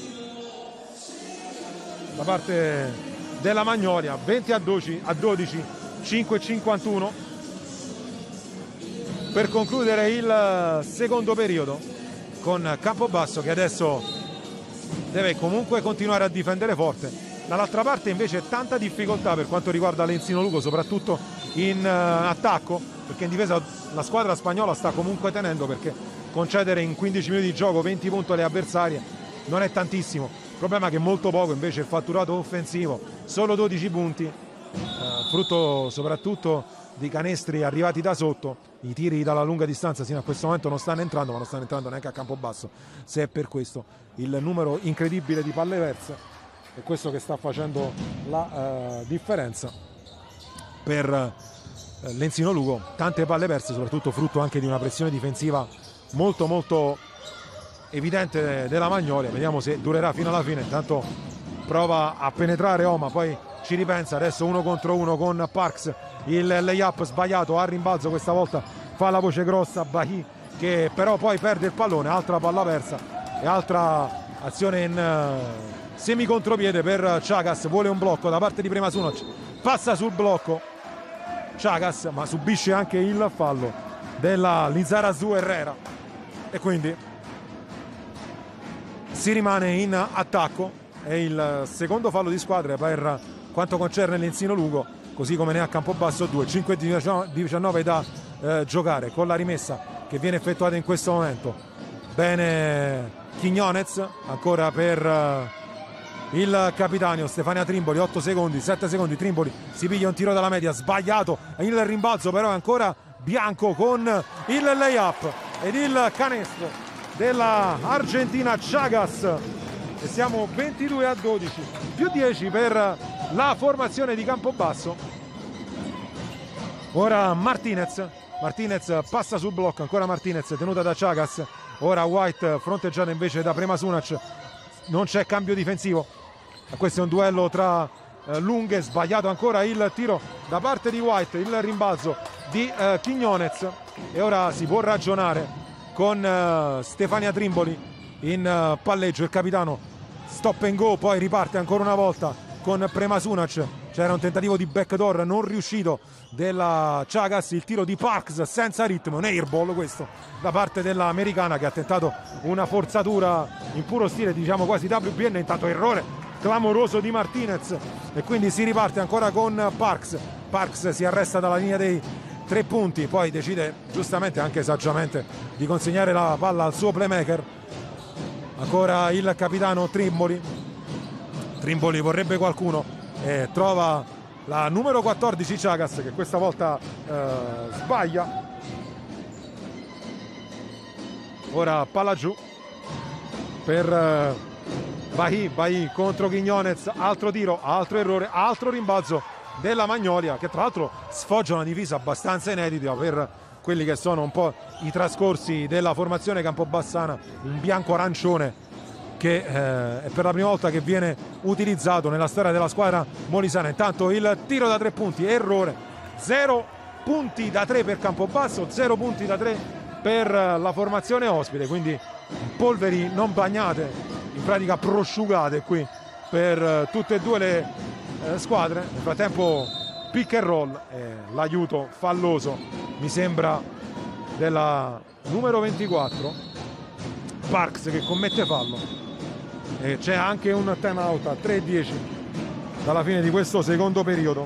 da parte della Magnolia. Venti a dodici, cinque e cinquantuno per concludere il secondo periodo, con Campobasso che adesso deve comunque continuare a difendere forte. Dall'altra parte invece tanta difficoltà per quanto riguarda Lenzino Lugo, soprattutto in uh, attacco, perché in difesa la squadra spagnola sta comunque tenendo, perché concedere in quindici minuti di gioco venti punti alle avversarie non è tantissimo. Il problema è che molto poco invece il fatturato offensivo, solo dodici punti, uh, frutto soprattutto di canestri arrivati da sotto. I tiri dalla lunga distanza sino a questo momento non stanno entrando, ma non stanno entrando neanche a Campobasso, se è per questo il numero incredibile di palle perse. È questo che sta facendo la uh, differenza per uh, Lenzino Lugo. Tante palle perse, soprattutto frutto anche di una pressione difensiva molto molto evidente della Magnolia. Vediamo se durerà fino alla fine. Intanto prova a penetrare Oma, poi ci ripensa. Adesso uno contro uno con Parks, il layup sbagliato a rimbalzo, questa volta fa la voce grossa Bahi, che però poi perde il pallone. Altra palla persa e altra azione in uh, semi contropiede per Chagas. Vuole un blocco da parte di Premasunoc, passa sul blocco Chagas, ma subisce anche il fallo della Lizarazu Herrera e quindi si rimane in attacco. È il secondo fallo di squadra per quanto concerne Lenzino Lugo, così come ne ha Campobasso due. Cinque e diciannove da eh, giocare, con la rimessa che viene effettuata in questo momento. Bene Quiñonez, ancora per uh, il capitano Stefania Trimboli. Otto secondi, sette secondi, Trimboli si piglia un tiro dalla media sbagliato, il rimbalzo però è ancora bianco con il layup ed il canestro della Argentina Chagas, e siamo ventidue a dodici, più dieci per la formazione di Campobasso. Ora Martinez, Martinez passa sul blocco, ancora Martinez tenuta da Chagas, ora White fronteggiata invece da Premasunoc. Non c'è cambio difensivo. Questo è un duello tra eh, lunghe, sbagliato ancora il tiro da parte di White, il rimbalzo di eh, Quiñonez, e ora si può ragionare con eh, Stefania Trimboli in eh, palleggio. Il capitano stop and go, poi riparte ancora una volta con Premasunoc. C'era un tentativo di backdoor non riuscito della Chagas, il tiro di Parks senza ritmo, un airball questo da parte dell'americana, che ha tentato una forzatura in puro stile, diciamo quasi W B N. Intanto errore clamoroso di Martinez e quindi si riparte ancora con Parks. Parks si arresta dalla linea dei tre punti, poi decide giustamente, anche saggiamente, di consegnare la palla al suo playmaker. Ancora il capitano Trimboli. Trimboli vorrebbe qualcuno e trova la numero quattordici Chagas, che questa volta eh, sbaglia. Ora palla giù per eh, Bahi, Bahi contro Quiñonez, altro tiro, altro errore, altro rimbalzo della Magnolia, che tra l'altro sfoggia una divisa abbastanza inedita per quelli che sono un po' i trascorsi della formazione campobassana, un bianco arancione che eh, è per la prima volta che viene utilizzato nella storia della squadra molisana. Intanto il tiro da tre punti, errore, zero punti da tre per Campobasso, zero punti da tre per la formazione ospite, quindi polveri non bagnate, in pratica prosciugate qui per tutte e due le eh, squadre. Nel frattempo pick and roll, eh, l'aiuto falloso mi sembra della numero ventiquattro Parks, che commette fallo, e c'è anche un time out a tre e dieci dalla fine di questo secondo periodo.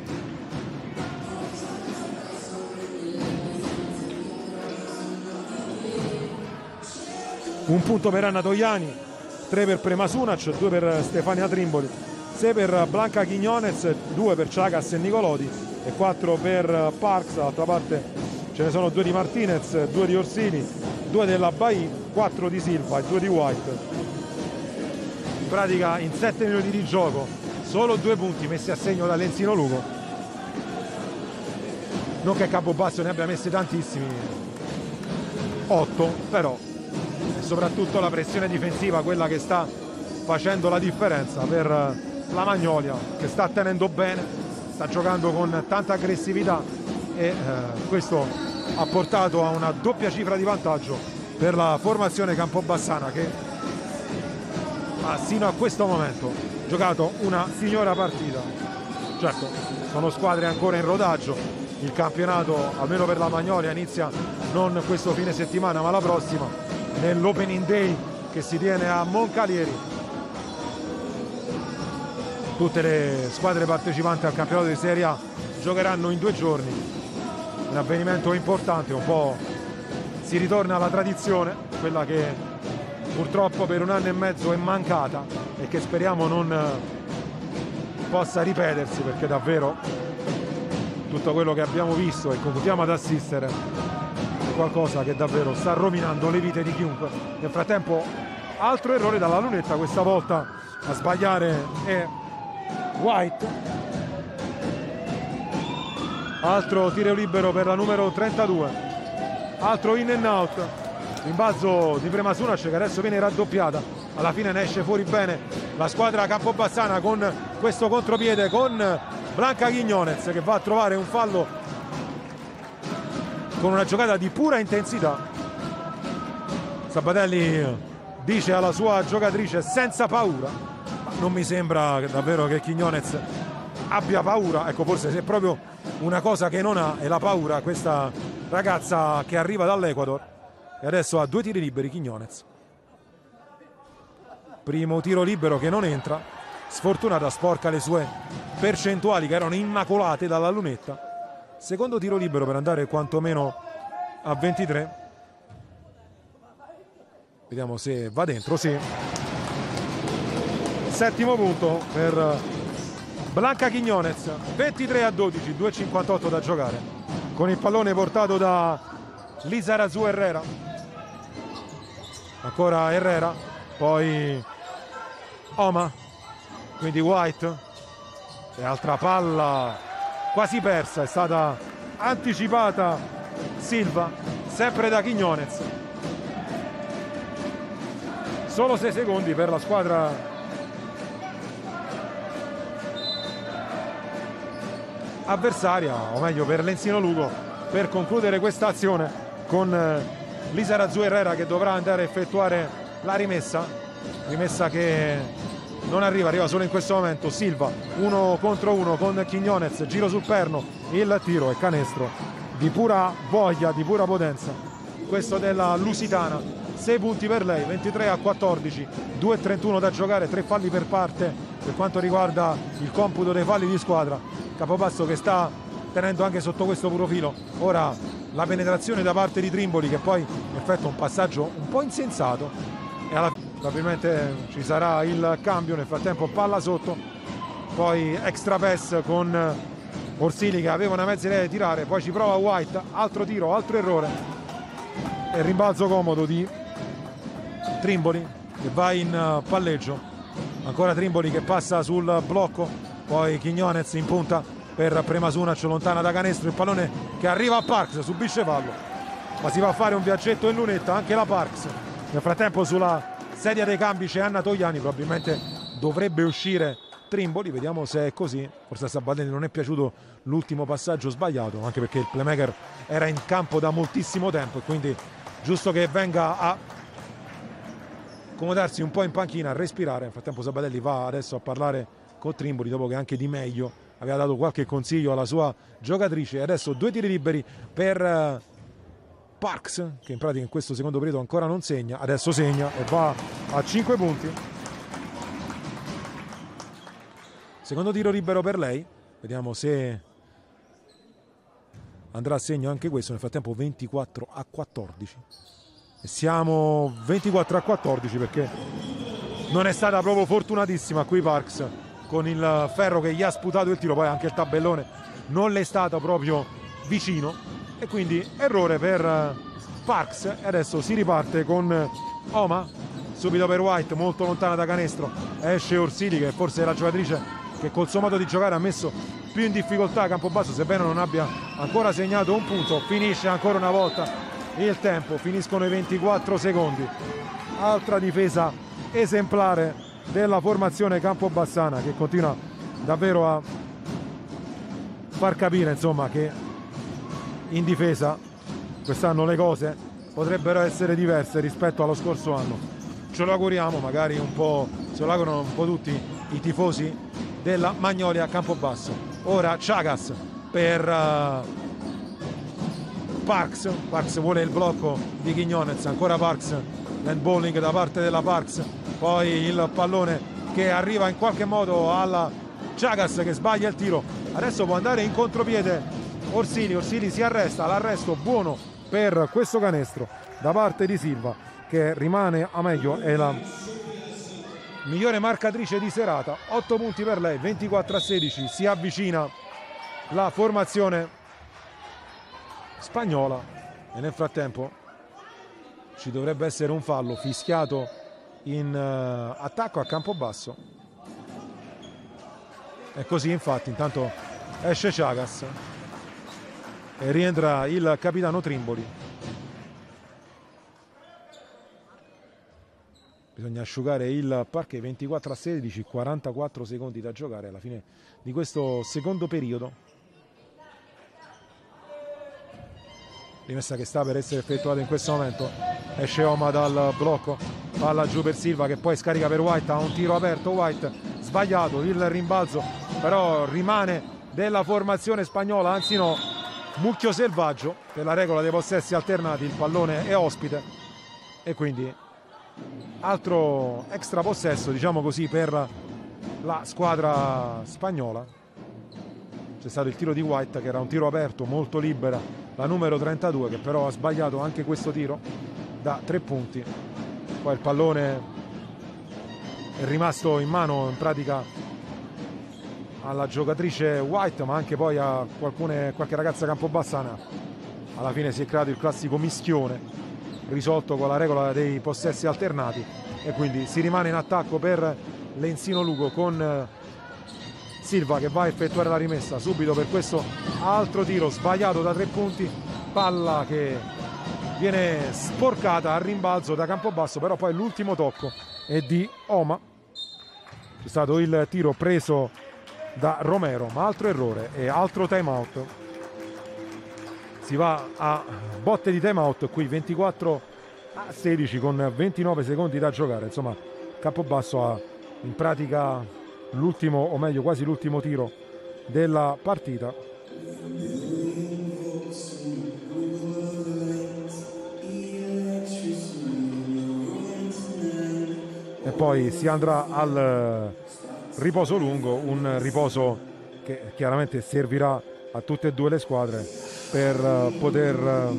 Un punto per Anna Toiani, tre per Premasunoc, due per Stefania Trimboli, sei per Blanca Quiñonez, due per Chagas e Nicolodi e quattro per Parks. Dall'altra parte ce ne sono due di Martinez, due di Orsini, due della Bahi, quattro di Silva e due di White. In pratica in sette minuti di gioco solo due punti messi a segno da Lenzino Lugo. Non che Campobasso ne abbia messi tantissimi, otto, però è soprattutto la pressione difensiva quella che sta facendo la differenza per la Magnolia, che sta tenendo bene, sta giocando con tanta aggressività e eh, questo ha portato a una doppia cifra di vantaggio per la formazione campobassana, che ha sino a questo momento giocato una signora partita. Certo, sono squadre ancora in rodaggio, il campionato almeno per la Magnolia inizia non questo fine settimana ma la prossima, nell'opening day che si tiene a Moncalieri. Tutte le squadre partecipanti al campionato di Serie A giocheranno in due giorni, un avvenimento importante, un po' si ritorna alla tradizione, quella che purtroppo per un anno e mezzo è mancata e che speriamo non possa ripetersi, perché davvero tutto quello che abbiamo visto e continuiamo ad assistere è qualcosa che davvero sta rovinando le vite di chiunque. Nel frattempo altro errore dalla lunetta, questa volta a sbagliare è White, altro tiro libero per la numero trentadue, altro in and out, rimbalzo di Premasunac che adesso viene raddoppiata, alla fine ne esce fuori bene la squadra campobassana con questo contropiede con Blanca Quiñonez che va a trovare un fallo con una giocata di pura intensità. Sabatelli dice alla sua giocatrice senza paura, ma non mi sembra davvero che Quiñonez abbia paura, ecco, forse se è proprio una cosa che non ha è la paura, questa ragazza che arriva dall'Ecuador e adesso ha due tiri liberi Quiñonez. Primo tiro libero che non entra, sfortunata, sporca le sue percentuali che erano immacolate dalla lunetta. Secondo tiro libero per andare quantomeno a ventitré, vediamo se va dentro, sì. Settimo punto per Blanca Quiñonez, ventitré a dodici, due e cinquantotto da giocare, con il pallone portato da Lizarazu Herrera, ancora Herrera, poi Oma, quindi White, e altra palla quasi persa, è stata anticipata Silva, sempre da Quiñonez. Solo sei secondi per la squadra avversaria, o meglio per Lenzino Lugo, per concludere questa azione, con Lizarazu Herrera che dovrà andare a effettuare la rimessa, rimessa che non arriva, arriva solo in questo momento. Silva uno contro uno con Quiñonez, giro sul perno, il tiro è canestro di pura voglia, di pura potenza, questo della Lusitana. Sei punti per lei, ventitré a quattordici, due e trentuno da giocare, tre falli per parte per quanto riguarda il computo dei falli di squadra. Campobasso che sta tenendo anche sotto questo profilo ora la penetrazione da parte di Trimboli, che poi effettua un passaggio un po' insensato e alla fine probabilmente ci sarà il cambio. Nel frattempo palla sotto, poi extra pass con Orsili che aveva una mezza idea di tirare, poi ci prova White, altro tiro, altro errore e rimbalzo comodo di Trimboli che va in palleggio, ancora Trimboli che passa sul blocco, poi Quiñonez in punta per Premasunac, lontana da canestro, il pallone che arriva a Parks, subisce fallo ma si va a fare un viaggetto in lunetta anche la Parks. Nel frattempo sulla sedia dei cambi c'è Anna Togliani, probabilmente dovrebbe uscire Trimboli, vediamo se è così. Forse a Sabatelli non è piaciuto l'ultimo passaggio sbagliato, anche perché il playmaker era in campo da moltissimo tempo e quindi giusto che venga a accomodarsi un po' in panchina, a respirare. Nel frattempo Sabatelli va adesso a parlare con Trimboli dopo che anche Di Meglio aveva dato qualche consiglio alla sua giocatrice. Adesso due tiri liberi per Parks, che in pratica in questo secondo periodo ancora non segna, adesso segna e va a cinque punti. Secondo tiro libero per lei, vediamo se andrà a segno anche questo. Nel frattempo ventiquattro a quattordici e siamo ventiquattro a quattordici perché non è stata proprio fortunatissima qui Parks con il ferro che gli ha sputato il tiro, poi anche il tabellone non le è stato proprio vicino e quindi errore per Parks. E adesso si riparte con Oma, subito per White, molto lontana da canestro, esce Orsili che forse è la giocatrice che col suo modo di giocare ha messo più in difficoltà Campobasso, sebbene non abbia ancora segnato un punto. Finisce ancora una volta il tempo, finiscono i ventiquattro secondi, altra difesa esemplare della formazione campobassana che continua davvero a far capire insomma che in difesa quest'anno le cose potrebbero essere diverse rispetto allo scorso anno. Ce lo auguriamo, magari un po', se lo augurano un po' tutti i tifosi della Magnolia Campobasso. Ora Chagas per uh, Parks, Parks vuole il blocco di Quiñones, ancora Parks, land bowling da parte della Parks, poi il pallone che arriva in qualche modo alla Chagas che sbaglia il tiro, adesso può andare in contropiede Orsini, Orsini si arresta, l'arresto buono per questo canestro da parte di Silva, che rimane a meglio, è la migliore marcatrice di serata, otto punti per lei, ventiquattro a sedici, si avvicina la formazione spagnola e nel frattempo ci dovrebbe essere un fallo fischiato in uh, attacco a Campobasso. E così infatti intanto esce Chagas e rientra il capitano Trimboli. Bisogna asciugare il parquet, ventiquattro a sedici, quarantaquattro secondi da giocare alla fine di questo secondo periodo. Rimessa che sta per essere effettuata in questo momento, esce Oma dal blocco, palla giù per Silva che poi scarica per White, ha un tiro aperto White, sbagliato il rimbalzo, però rimane della formazione spagnola, anzi no, mucchio selvaggio per la regola dei possessi alternati, il pallone è ospite e quindi altro extra possesso, diciamo così, per la squadra spagnola. C'è stato il tiro di White che era un tiro aperto, molto libera, la numero trentadue, che però ha sbagliato anche questo tiro da tre punti. Poi il pallone è rimasto in mano in pratica alla giocatrice White, ma anche poi a qualcune, qualche ragazza campobassana. Alla fine si è creato il classico mischione risolto con la regola dei possessi alternati e quindi si rimane in attacco per Lenzino Lugo con Silva che va a effettuare la rimessa subito per questo altro tiro sbagliato da tre punti, palla che viene sporcata al rimbalzo da Campobasso, però poi l'ultimo tocco è di Oma. C'è stato il tiro preso da Romero, ma altro errore e altro time out. Si va a botte di time out qui, ventiquattro a sedici con ventinove secondi da giocare. Insomma, Campobasso ha in pratica l'ultimo, o meglio quasi l'ultimo tiro della partita. E poi si andrà al riposo lungo, un riposo che chiaramente servirà a tutte e due le squadre per poter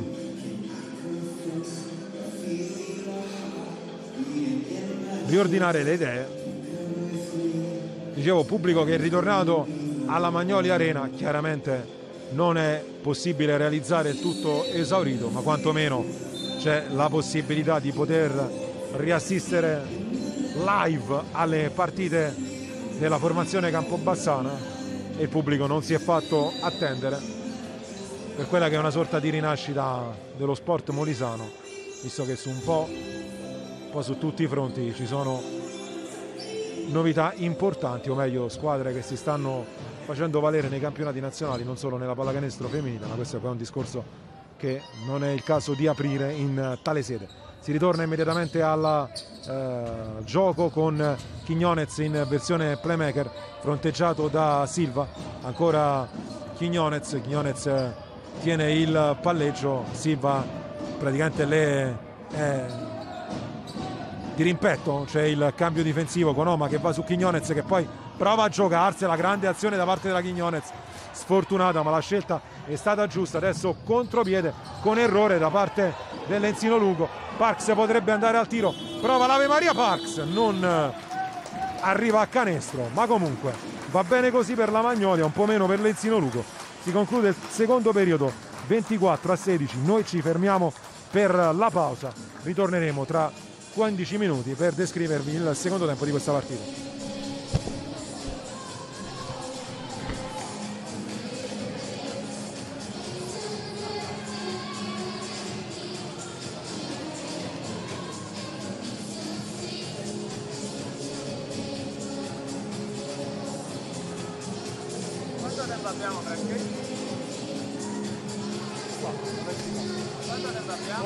riordinare le idee. Dicevo, pubblico che è ritornato alla Magnolia Arena, chiaramente non è possibile realizzare il tutto esaurito, ma quantomeno c'è la possibilità di poter riassistere live alle partite della formazione campobassana e il pubblico non si è fatto attendere per quella che è una sorta di rinascita dello sport molisano, visto che su un po', un po' su tutti i fronti ci sono novità importanti, o meglio squadre che si stanno facendo valere nei campionati nazionali, non solo nella pallacanestro femminile, ma questo è poi un discorso che non è il caso di aprire in tale sede. Si ritorna immediatamente al eh, gioco con Quiñones in versione playmaker, fronteggiato da Silva, ancora Quiñones, Quiñones tiene il palleggio, Silva praticamente le è di rimpetto, c'è il cambio difensivo con Oma che va su Quiñones che poi prova a giocarsela, grande azione da parte della Quiñones, sfortunata ma la scelta è stata giusta, adesso contropiede con errore da parte del Lenzino Lugo, Parks potrebbe andare al tiro, prova l'Ave Maria Parks, non arriva a canestro, ma comunque va bene così per la Magnolia, un po' meno per Lenzino Lugo. Si conclude il secondo periodo, ventiquattro a sedici, noi ci fermiamo per la pausa, ritorneremo tra quindici minuti per descrivervi il secondo tempo di questa partita. Quanto tempo abbiamo, Franchi? Quanto ne parliamo?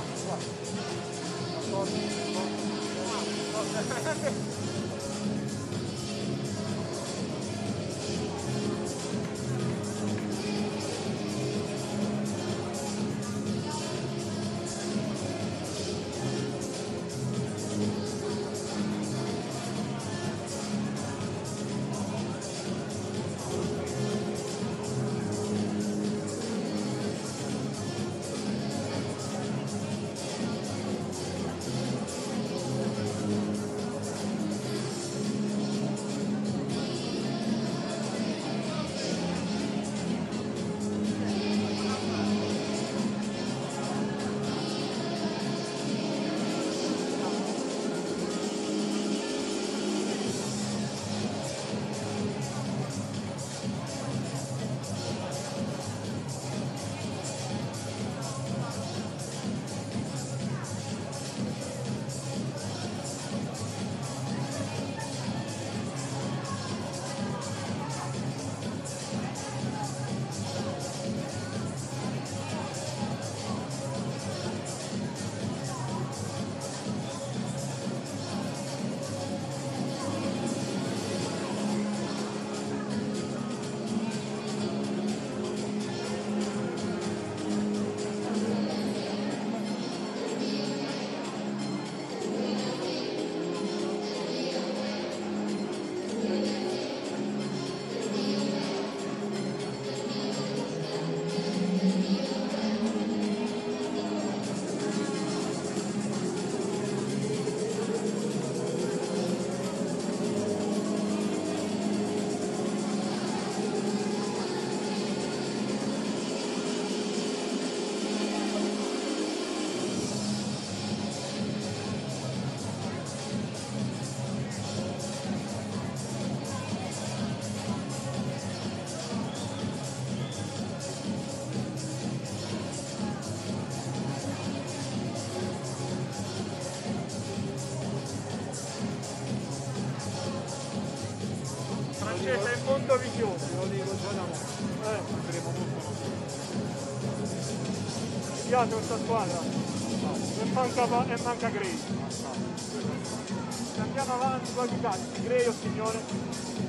Francese è molto vicioso. Lo dico già da mo'. Eh, Andremo molto. mi piace questa squadra. E manca, pa- e manca Gray. Se andiamo avanti poi mi cazzo, Gray o signore.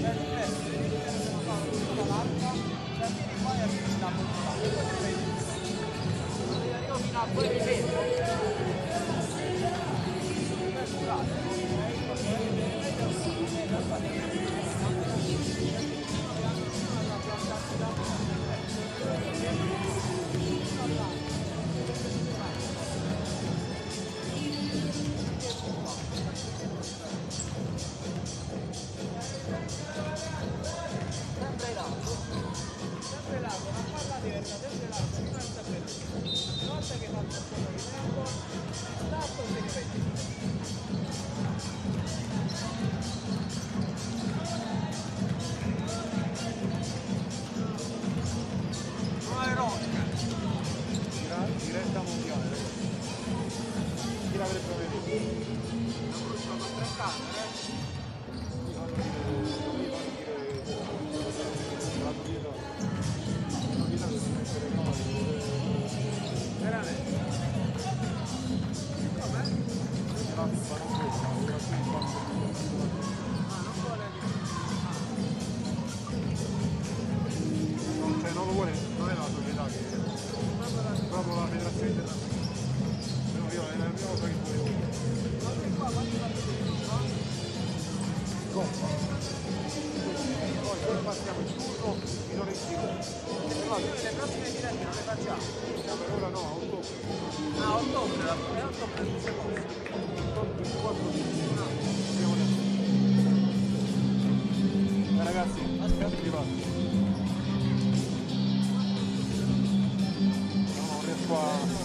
Diretta mondiale, chi l'avrebbe veduto? La prossima con tre camere, veramente? Com'è? Non, cioè, non lo vuole, non è la società che proprio la federazione internazionale. Però io è la prima volta che volevo. Poi poi passiamo il turno fino alle Le prossime dirette non le facciamo? per ora no, a ottobre. Ah, ottobre, è ottobre il secondo. Eh, ragazzi, aspetta di fatto. No, non riesco a...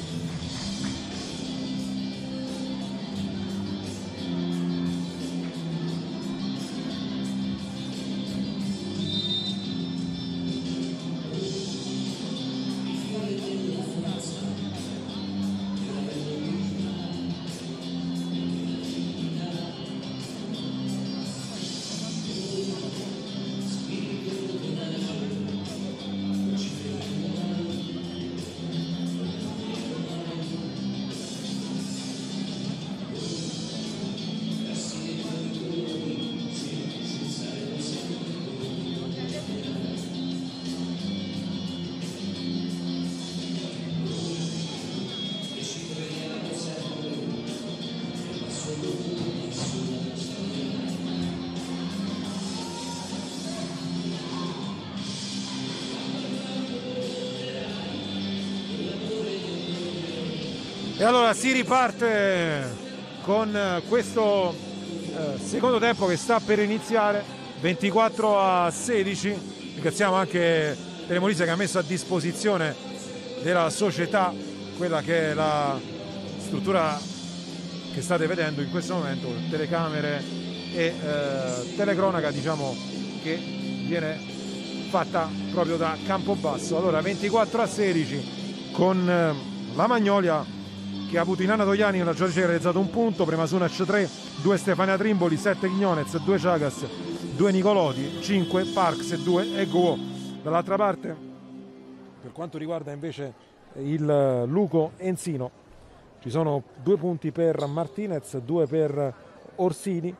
E allora si riparte con questo eh, secondo tempo che sta per iniziare, ventiquattro a sedici. Ringraziamo anche Telemolise che ha messo a disposizione della società quella che è la struttura che state vedendo in questo momento, telecamere e eh, telecronaca, diciamo, che viene fatta proprio da Campobasso. Allora ventiquattro a sedici con eh, la Magnolia che ha avuto Inanna Togliani, una giocatrice che ha realizzato un punto, Premasunac tre, due Stefania Trimboli, sette Quignonez, due Ciagas, due Nicolodi, cinque Parks e due Ego. Dall'altra parte, per quanto riguarda invece il Luco Enzino, ci sono due punti per Martinez, due per Orsini,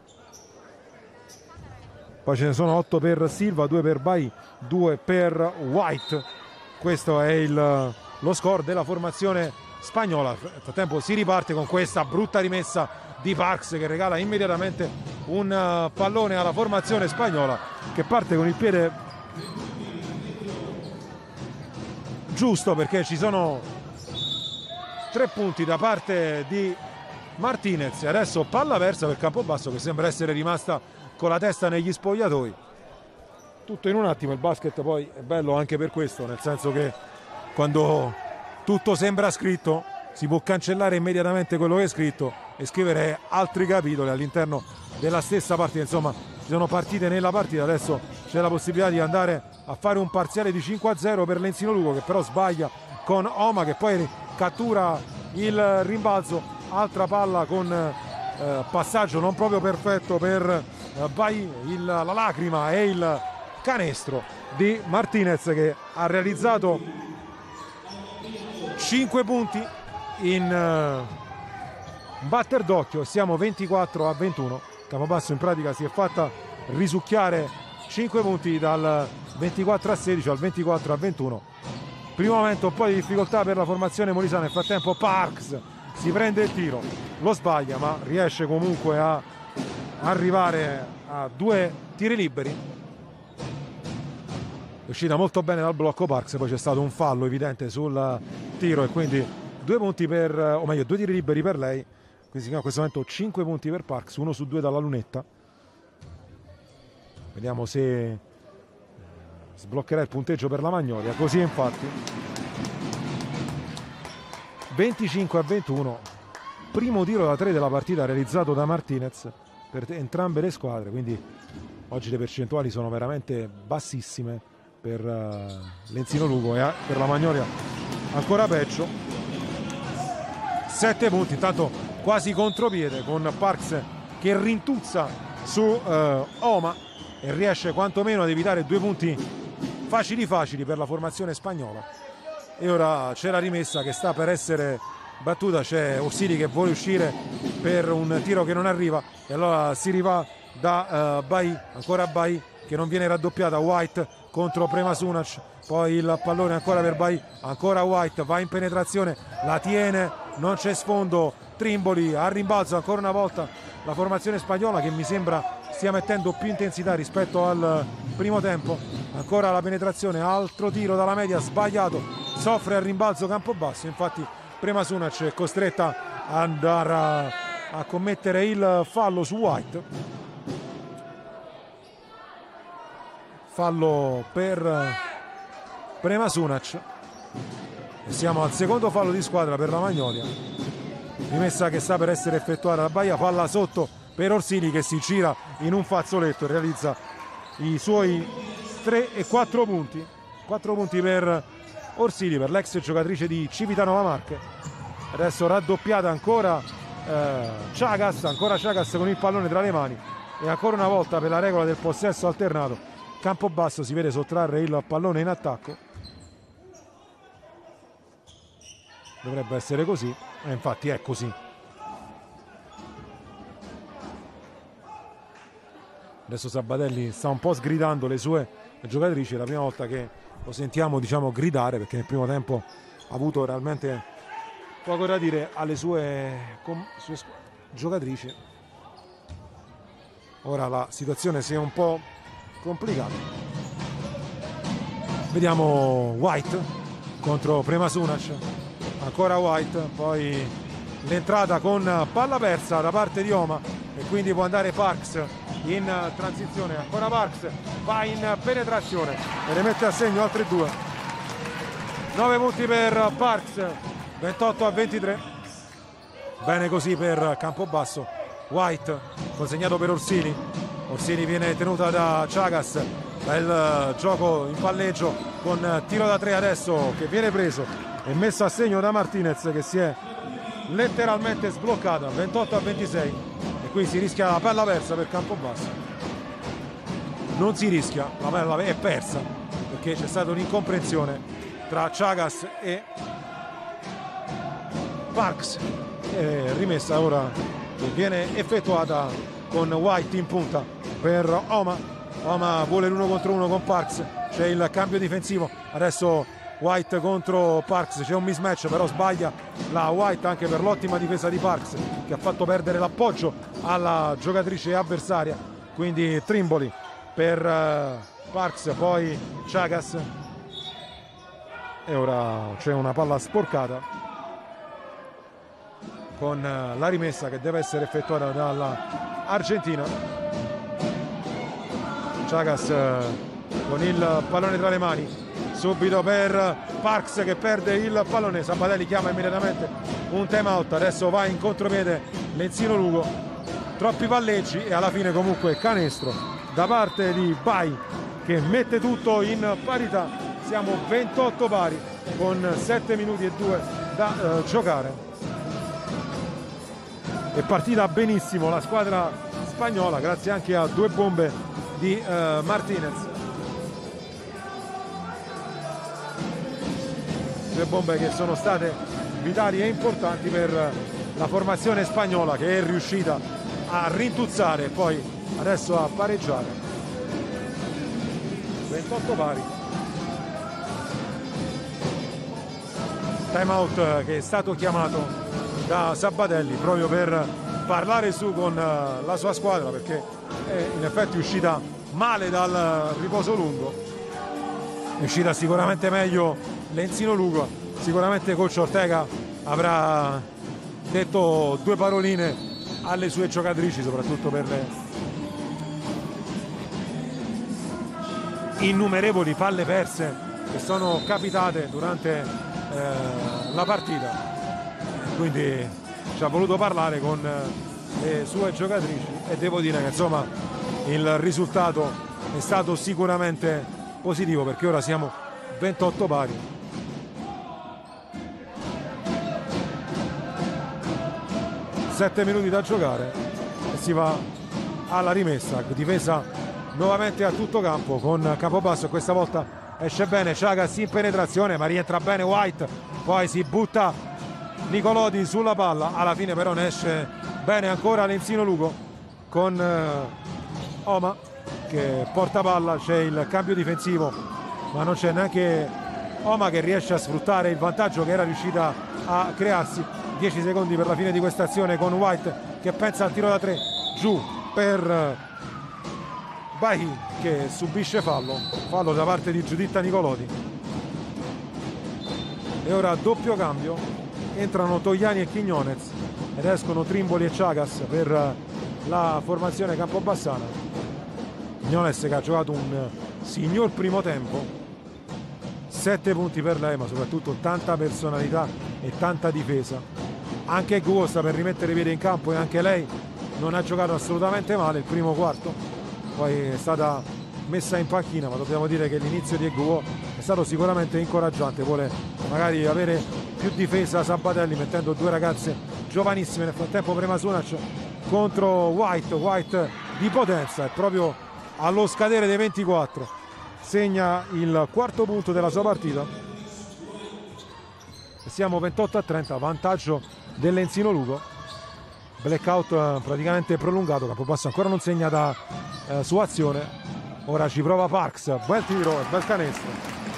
poi ce ne sono otto per Silva, due per Bai, due per White. Questo è il, lo score della formazione spagnola. Nel frattempo si riparte con questa brutta rimessa di Parks che regala immediatamente un pallone alla formazione spagnola, che parte con il piede giusto perché ci sono tre punti da parte di Martinez. E adesso palla persa per Campobasso che sembra essere rimasta con la testa negli spogliatoi. Tutto in un attimo. Il basket poi è bello anche per questo, nel senso che quando tutto sembra scritto si può cancellare immediatamente quello che è scritto e scrivere altri capitoli all'interno della stessa partita. Insomma, ci sono partite nella partita, adesso c'è la possibilità di andare a fare un parziale di cinque a zero per l'Enzino Lugo, che però sbaglia con Oma, che poi cattura il rimbalzo. Altra palla con eh, passaggio non proprio perfetto per eh, Bai, il, la lacrima e il canestro di Martinez, che ha realizzato cinque punti in uh, batter d'occhio. Siamo ventiquattro a ventuno. Campobasso in pratica si è fatta risucchiare cinque punti dal ventiquattro a sedici al ventiquattro a ventuno. Primo momento un po' di difficoltà per la formazione molisana, nel frattempo Parks si prende il tiro, lo sbaglia ma riesce comunque a arrivare a due tiri liberi. È uscita molto bene dal blocco Parks, poi c'è stato un fallo evidente sul tiro e quindi due punti per, o meglio due tiri liberi per lei, quindi in questo momento cinque punti per Parks, uno su due dalla lunetta. Vediamo se sbloccherà il punteggio per la Magnolia, così infatti venticinque a ventuno, primo tiro da tre della partita realizzato da Martinez per entrambe le squadre, quindi oggi le percentuali sono veramente bassissime per uh, Lenzino Lugo e per la Magnolia ancora peggio. Sette punti, intanto quasi contropiede con Parks che rintuzza su uh, Oma e riesce quantomeno ad evitare due punti facili facili per la formazione spagnola. E ora c'è la rimessa che sta per essere battuta, c'è Orsini che vuole uscire per un tiro che non arriva e allora si rivà da uh, Bai, ancora Bai che non viene raddoppiata, White contro Prema Sunac, poi il pallone ancora per Bai, ancora White, va in penetrazione, la tiene, non c'è sfondo, Trimboli a rimbalzo ancora una volta la formazione spagnola che mi sembra stia mettendo più intensità rispetto al primo tempo. Ancora la penetrazione, altro tiro dalla media sbagliato, soffre al rimbalzo Campobasso, infatti Prema Sunac è costretta ad andare a, a commettere il fallo su White. Fallo per Prema Sunac e siamo al secondo fallo di squadra per la Magnolia. Rimessa che sta per essere effettuata da Baia, palla sotto per Orsini che si gira in un fazzoletto e realizza i suoi tre e quattro punti. quattro punti per Orsini, per l'ex giocatrice di Civitanova Marche. Adesso raddoppiata ancora eh, Chagas, ancora Chagas con il pallone tra le mani e ancora una volta per la regola del possesso alternato Campobasso si vede sottrarre il pallone in attacco. Dovrebbe essere così e infatti è così. Adesso Sabatelli sta un po' sgridando le sue giocatrici, è la prima volta che lo sentiamo, diciamo, gridare, perché nel primo tempo ha avuto realmente poco da dire alle sue, sue giocatrici. Ora la situazione si è un po' complicata. Vediamo White contro Prema Sunac, ancora White, poi l'entrata con palla persa da parte di Oma e quindi può andare Parks in transizione, ancora Parks va in penetrazione e ne mette a segno altri due. nove punti per Parks, ventotto a ventitré. Bene così per Campobasso. White consegnato per Orsini, Orsini viene tenuta da Chagas, bel gioco in palleggio con tiro da tre adesso che viene preso e messo a segno da Martinez che si è letteralmente sbloccata. Ventotto a ventisei e qui si rischia la palla persa per Campobasso. Non si rischia, la palla è persa perché c'è stata un'incomprensione tra Chagas e Parks e rimessa ora che viene effettuata con White in punta per Oma. Oma vuole l'uno contro uno con Parks, c'è il cambio difensivo, adesso White contro Parks, c'è un mismatch però sbaglia la White anche per l'ottima difesa di Parks che ha fatto perdere l'appoggio alla giocatrice avversaria, quindi Trimboli per uh, Parks, poi Chagas e ora c'è una palla sporcata con uh, la rimessa che deve essere effettuata dalla Argentina. Chagas uh, con il pallone tra le mani, subito per Parks che perde il pallone, Sabatelli chiama immediatamente un time out, adesso va in contropiede Lenzino Lugo, troppi palleggi e alla fine comunque canestro da parte di Bai che mette tutto in parità. Siamo ventotto pari con sette minuti e due da uh, giocare. È partita benissimo la squadra spagnola grazie anche a due bombe di uh, Martinez. Due bombe che sono state vitali e importanti per la formazione spagnola che è riuscita a rintuzzare e poi adesso a pareggiare. ventotto pari. Time out che è stato chiamato da Sabatelli proprio per parlare su con la sua squadra, perché è in effetti uscita male dal riposo lungo, è uscita sicuramente meglio Lenzino Lugo. Sicuramente coach Ortega avrà detto due paroline alle sue giocatrici, soprattutto per le innumerevoli palle perse che sono capitate durante eh, la partita. Quindi ci ha voluto parlare con le sue giocatrici e devo dire che insomma il risultato è stato sicuramente positivo, perché ora siamo ventotto pari. sette minuti da giocare e si va alla rimessa. Difesa nuovamente a tutto campo con Campobasso, e questa volta esce bene Chagas in penetrazione, ma rientra bene White, poi si butta Nicolodi sulla palla, alla fine però ne esce bene ancora Lenzino Lugo con eh, Oma che porta palla. C'è il cambio difensivo, ma non c'è neanche Oma che riesce a sfruttare il vantaggio che era riuscita a crearsi. dieci secondi per la fine di questa azione con White che pensa al tiro da tre, giù per Bahi che subisce fallo, fallo da parte di Giuditta Nicolodi. E ora doppio cambio, entrano Togliani e Quiñonez ed escono Trimboli e Chagas per la formazione campobassana. Quiñonez che ha giocato un signor primo tempo, sette punti per lei, ma soprattutto tanta personalità e tanta difesa. Anche Guo sta per rimettere i piedi in campo e anche lei non ha giocato assolutamente male il primo quarto, poi è stata messa in panchina, ma dobbiamo dire che l'inizio di Guo è stato sicuramente incoraggiante. Vuole magari avere più difesa Sabatelli mettendo due ragazze giovanissime. Nel frattempo Premasunac contro White, White di potenza, e proprio allo scadere dei ventiquattro segna il quarto punto della sua partita. Siamo ventotto a trenta, vantaggio del Lenzino Lugo. Blackout praticamente prolungato, Campobasso ancora non segna da eh, sua azione. Ora ci prova Parks, bel tiro e bel canestro.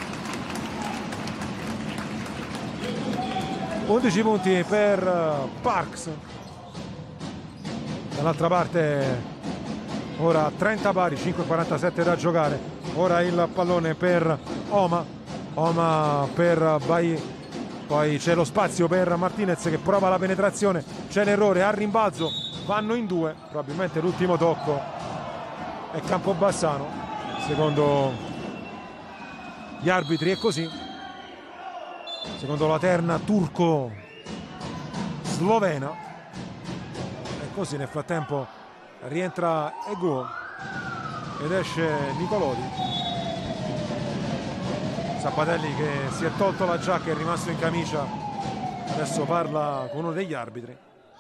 undici punti per uh, Parks. Dall'altra parte ora trenta pari, cinque e quarantasette da giocare. Ora il pallone per Oma, Oma per Bahi. Poi c'è lo spazio per Martinez che prova la penetrazione, c'è l'errore al rimbalzo, vanno in due, probabilmente l'ultimo tocco è campobassano, secondo gli arbitri è così, secondo la terna turco-slovena è così. Nel frattempo rientra Ego ed esce Nicolodi. Sabatelli che si è tolto la giacca, è rimasto in camicia, adesso parla con uno degli arbitri.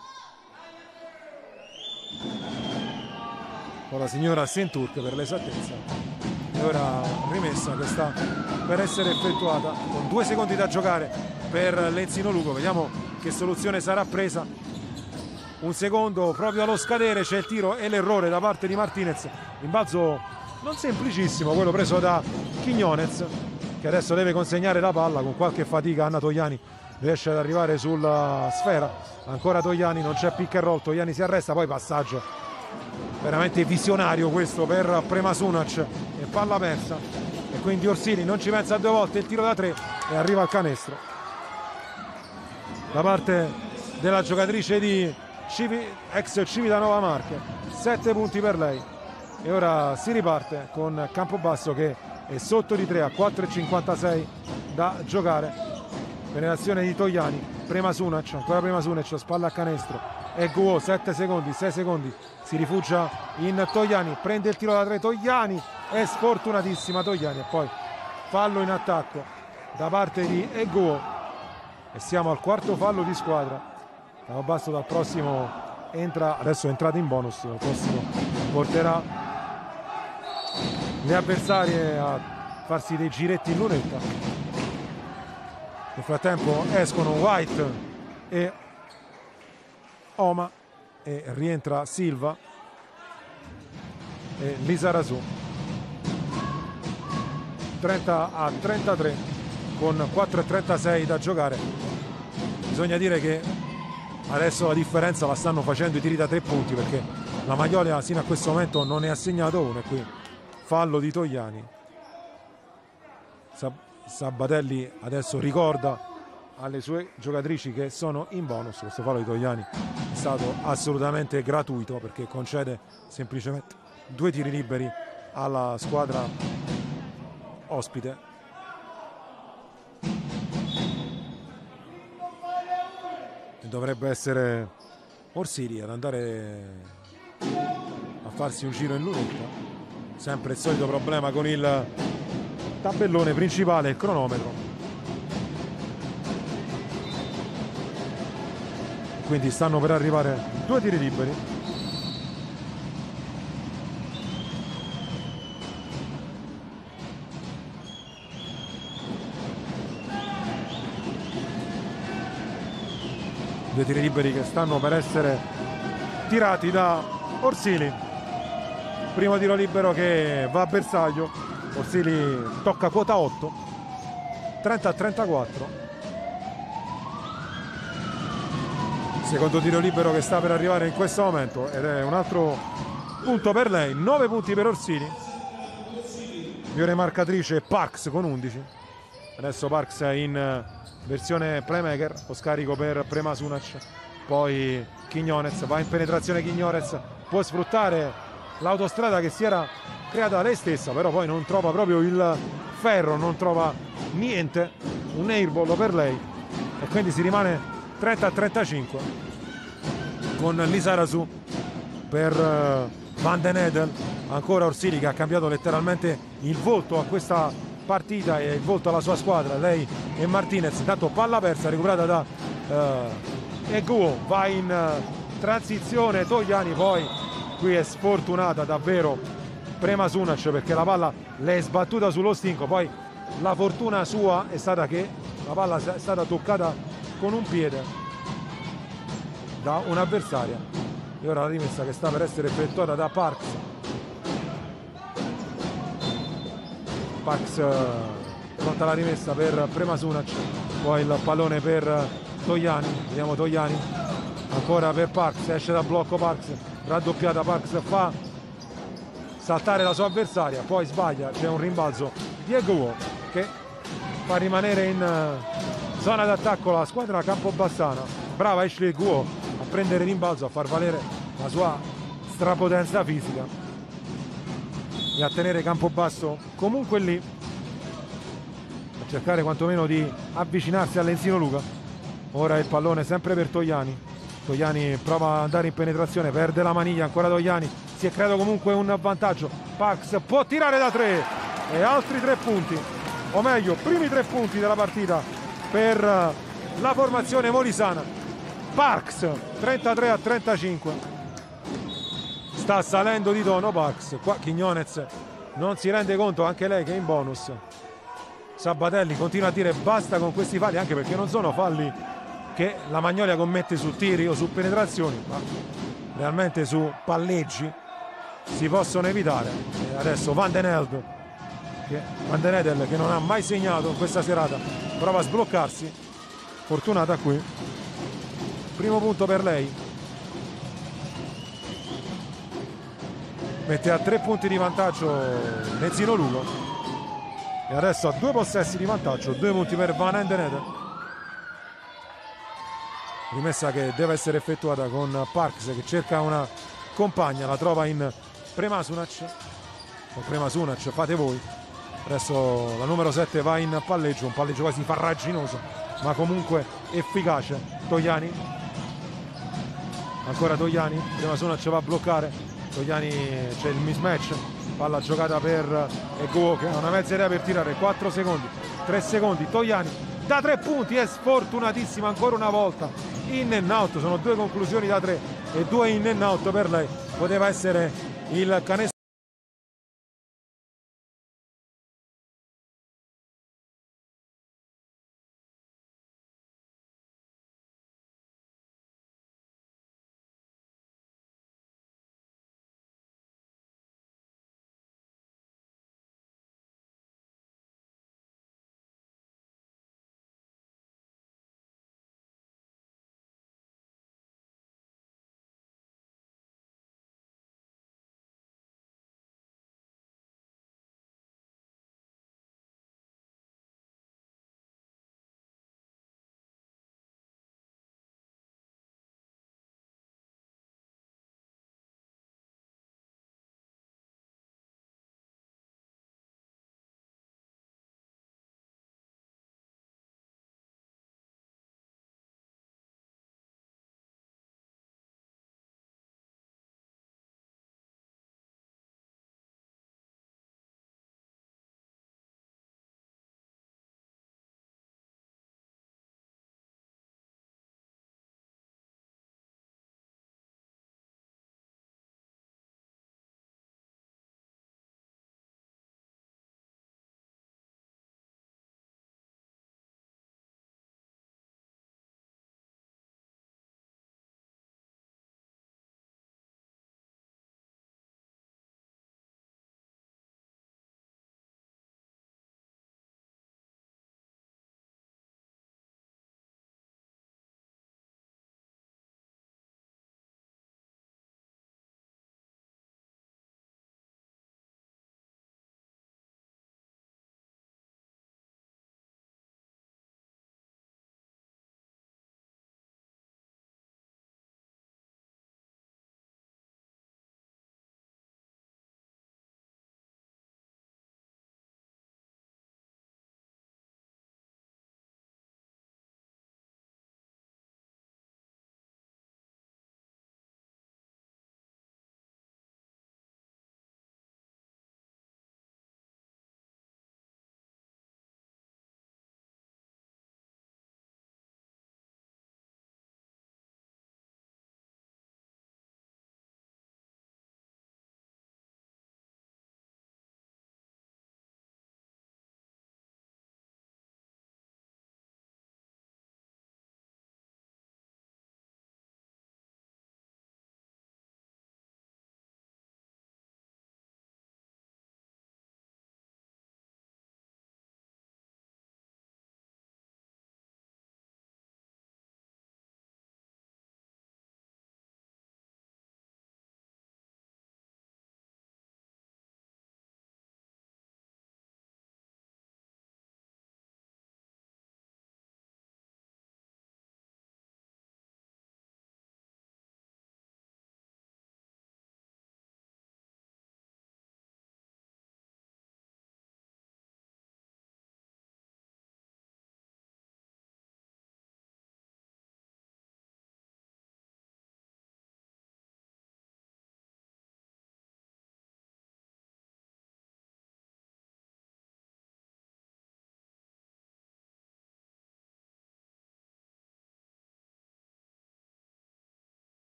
Con la signora Senturk per l'esattezza. E ora rimessa che sta per essere effettuata con due secondi da giocare per Lenzino Lugo. Vediamo che soluzione sarà presa. Un secondo proprio allo scadere, c'è il tiro e l'errore da parte di Martinez. Rimbalzo non semplicissimo quello preso da Quiñonez, che adesso deve consegnare la palla con qualche fatica. Anna Togliani riesce ad arrivare sulla sfera, ancora Togliani, non c'è pick and roll, Togliani si arresta, poi passaggio veramente visionario questo per Premasunac e palla persa, e quindi Orsini non ci pensa due volte, il tiro da tre e arriva al canestro da parte della giocatrice di Civi, ex Civitanova Marche. Sette punti per lei e ora si riparte con Campobasso che è sotto di tre a quattro e cinquantasei da giocare. Penetrazione di Togliani, Premasunac, ancora Premasunac, spalla a canestro, e Guo, sette secondi, sei secondi, si rifugia in Togliani, prende il tiro da tre Togliani, è sfortunatissima Togliani, e poi fallo in attacco da parte di Ego e siamo al quarto fallo di squadra. Campobasso dal prossimo entra, adesso è entrato in bonus, il prossimo porterà le avversarie a farsi dei giretti in lunetta. Nel frattempo escono White e Oma e rientra Silva. e Lizarazu. trenta a trentatré con quattro e trentasei da giocare. Bisogna dire che adesso la differenza la stanno facendo i tiri da tre punti, perché la Magnolia sino a questo momento non ne ha segnato uno, e qui fallo di Togliani. Sabatelli adesso ricorda alle sue giocatrici che sono in bonus. Questo fallo di Togliani è stato assolutamente gratuito, perché concede semplicemente due tiri liberi alla squadra ospite. E dovrebbe essere Orsili ad andare a farsi un giro in lunetta. Sempre il solito problema con il tabellone principale, il cronometro. Quindi stanno per arrivare due tiri liberi. Due tiri liberi che stanno per essere tirati da Orsili. Primo tiro libero che va a bersaglio. Orsili tocca quota otto, trenta a trentaquattro. Secondo tiro libero che sta per arrivare in questo momento, ed è un altro punto per lei. nove punti per Orsili. Migliore marcatrice Parks con undici. Adesso Parks è in versione playmaker, lo scarico per Prema Sunac, poi Quiñones, va in penetrazione Quiñones, può sfruttare l'autostrada che si era creata lei stessa, però poi non trova proprio il ferro, non trova niente, un airball per lei, e quindi si rimane trenta a trentacinque con Lizarazu per Van den Edel. Ancora Orsili che ha cambiato letteralmente il volto a questa partita e il volto alla sua squadra, lei e Martinez. Intanto palla persa recuperata da uh, Eguo, va in uh, transizione Togliani, poi qui è sfortunata davvero Prema Sunac, perché la palla le è sbattuta sullo stinco. Poi la fortuna sua è stata che la palla è stata toccata con un piede da un'avversaria, e ora la rimessa che sta per essere effettuata da Parks. Parks pronta la rimessa per Prema Sunac, poi il pallone per Togliani, vediamo Togliani ancora per Parks, esce dal blocco Parks, raddoppiata Parks, fa saltare la sua avversaria, poi sbaglia, c'è un rimbalzo di Eguo che fa rimanere in zona d'attacco la squadra campobassana. Brava Ashley Eguo a prendere rimbalzo, a far valere la sua strapotenza fisica e a tenere Campobasso comunque lì, a cercare quantomeno di avvicinarsi all'Enzino Luca. Ora il pallone sempre per Togliani. Togliani prova ad andare in penetrazione, perde la maniglia, ancora Togliani, si è creato comunque un vantaggio. Parks può tirare da tre e altri tre punti, o meglio primi tre punti della partita per la formazione molisana. Parks trentatré a trentacinque, sta salendo di tono Parks. Qua Quiñones non si rende conto anche lei che è in bonus. Sabatelli continua a dire basta con questi falli, anche perché non sono falli che la Magnolia commette su tiri o su penetrazioni, ma realmente su palleggi si possono evitare. E adesso Van den Edel che, Van den Edel che non ha mai segnato in questa serata, prova a sbloccarsi, fortunata qui. Primo punto per lei, mette a tre punti di vantaggio Nezzino Lugo e adesso ha due possessi di vantaggio, due punti per Van den Edel. Rimessa che deve essere effettuata con Parks che cerca una compagna, la trova in Prema Sunac, o Prema Sunac, fate voi. Adesso la numero sette va in palleggio, un palleggio quasi farraginoso ma comunque efficace. Togliani, ancora Togliani, Prema Sunac va a bloccare, Togliani, c'è il mismatch, palla giocata per Eguo che ha una mezza idea per tirare, quattro secondi, tre secondi, Togliani da tre punti, è sfortunatissima ancora una volta, in and out, sono due conclusioni da tre e due in and out per lei, poteva essere il canestro.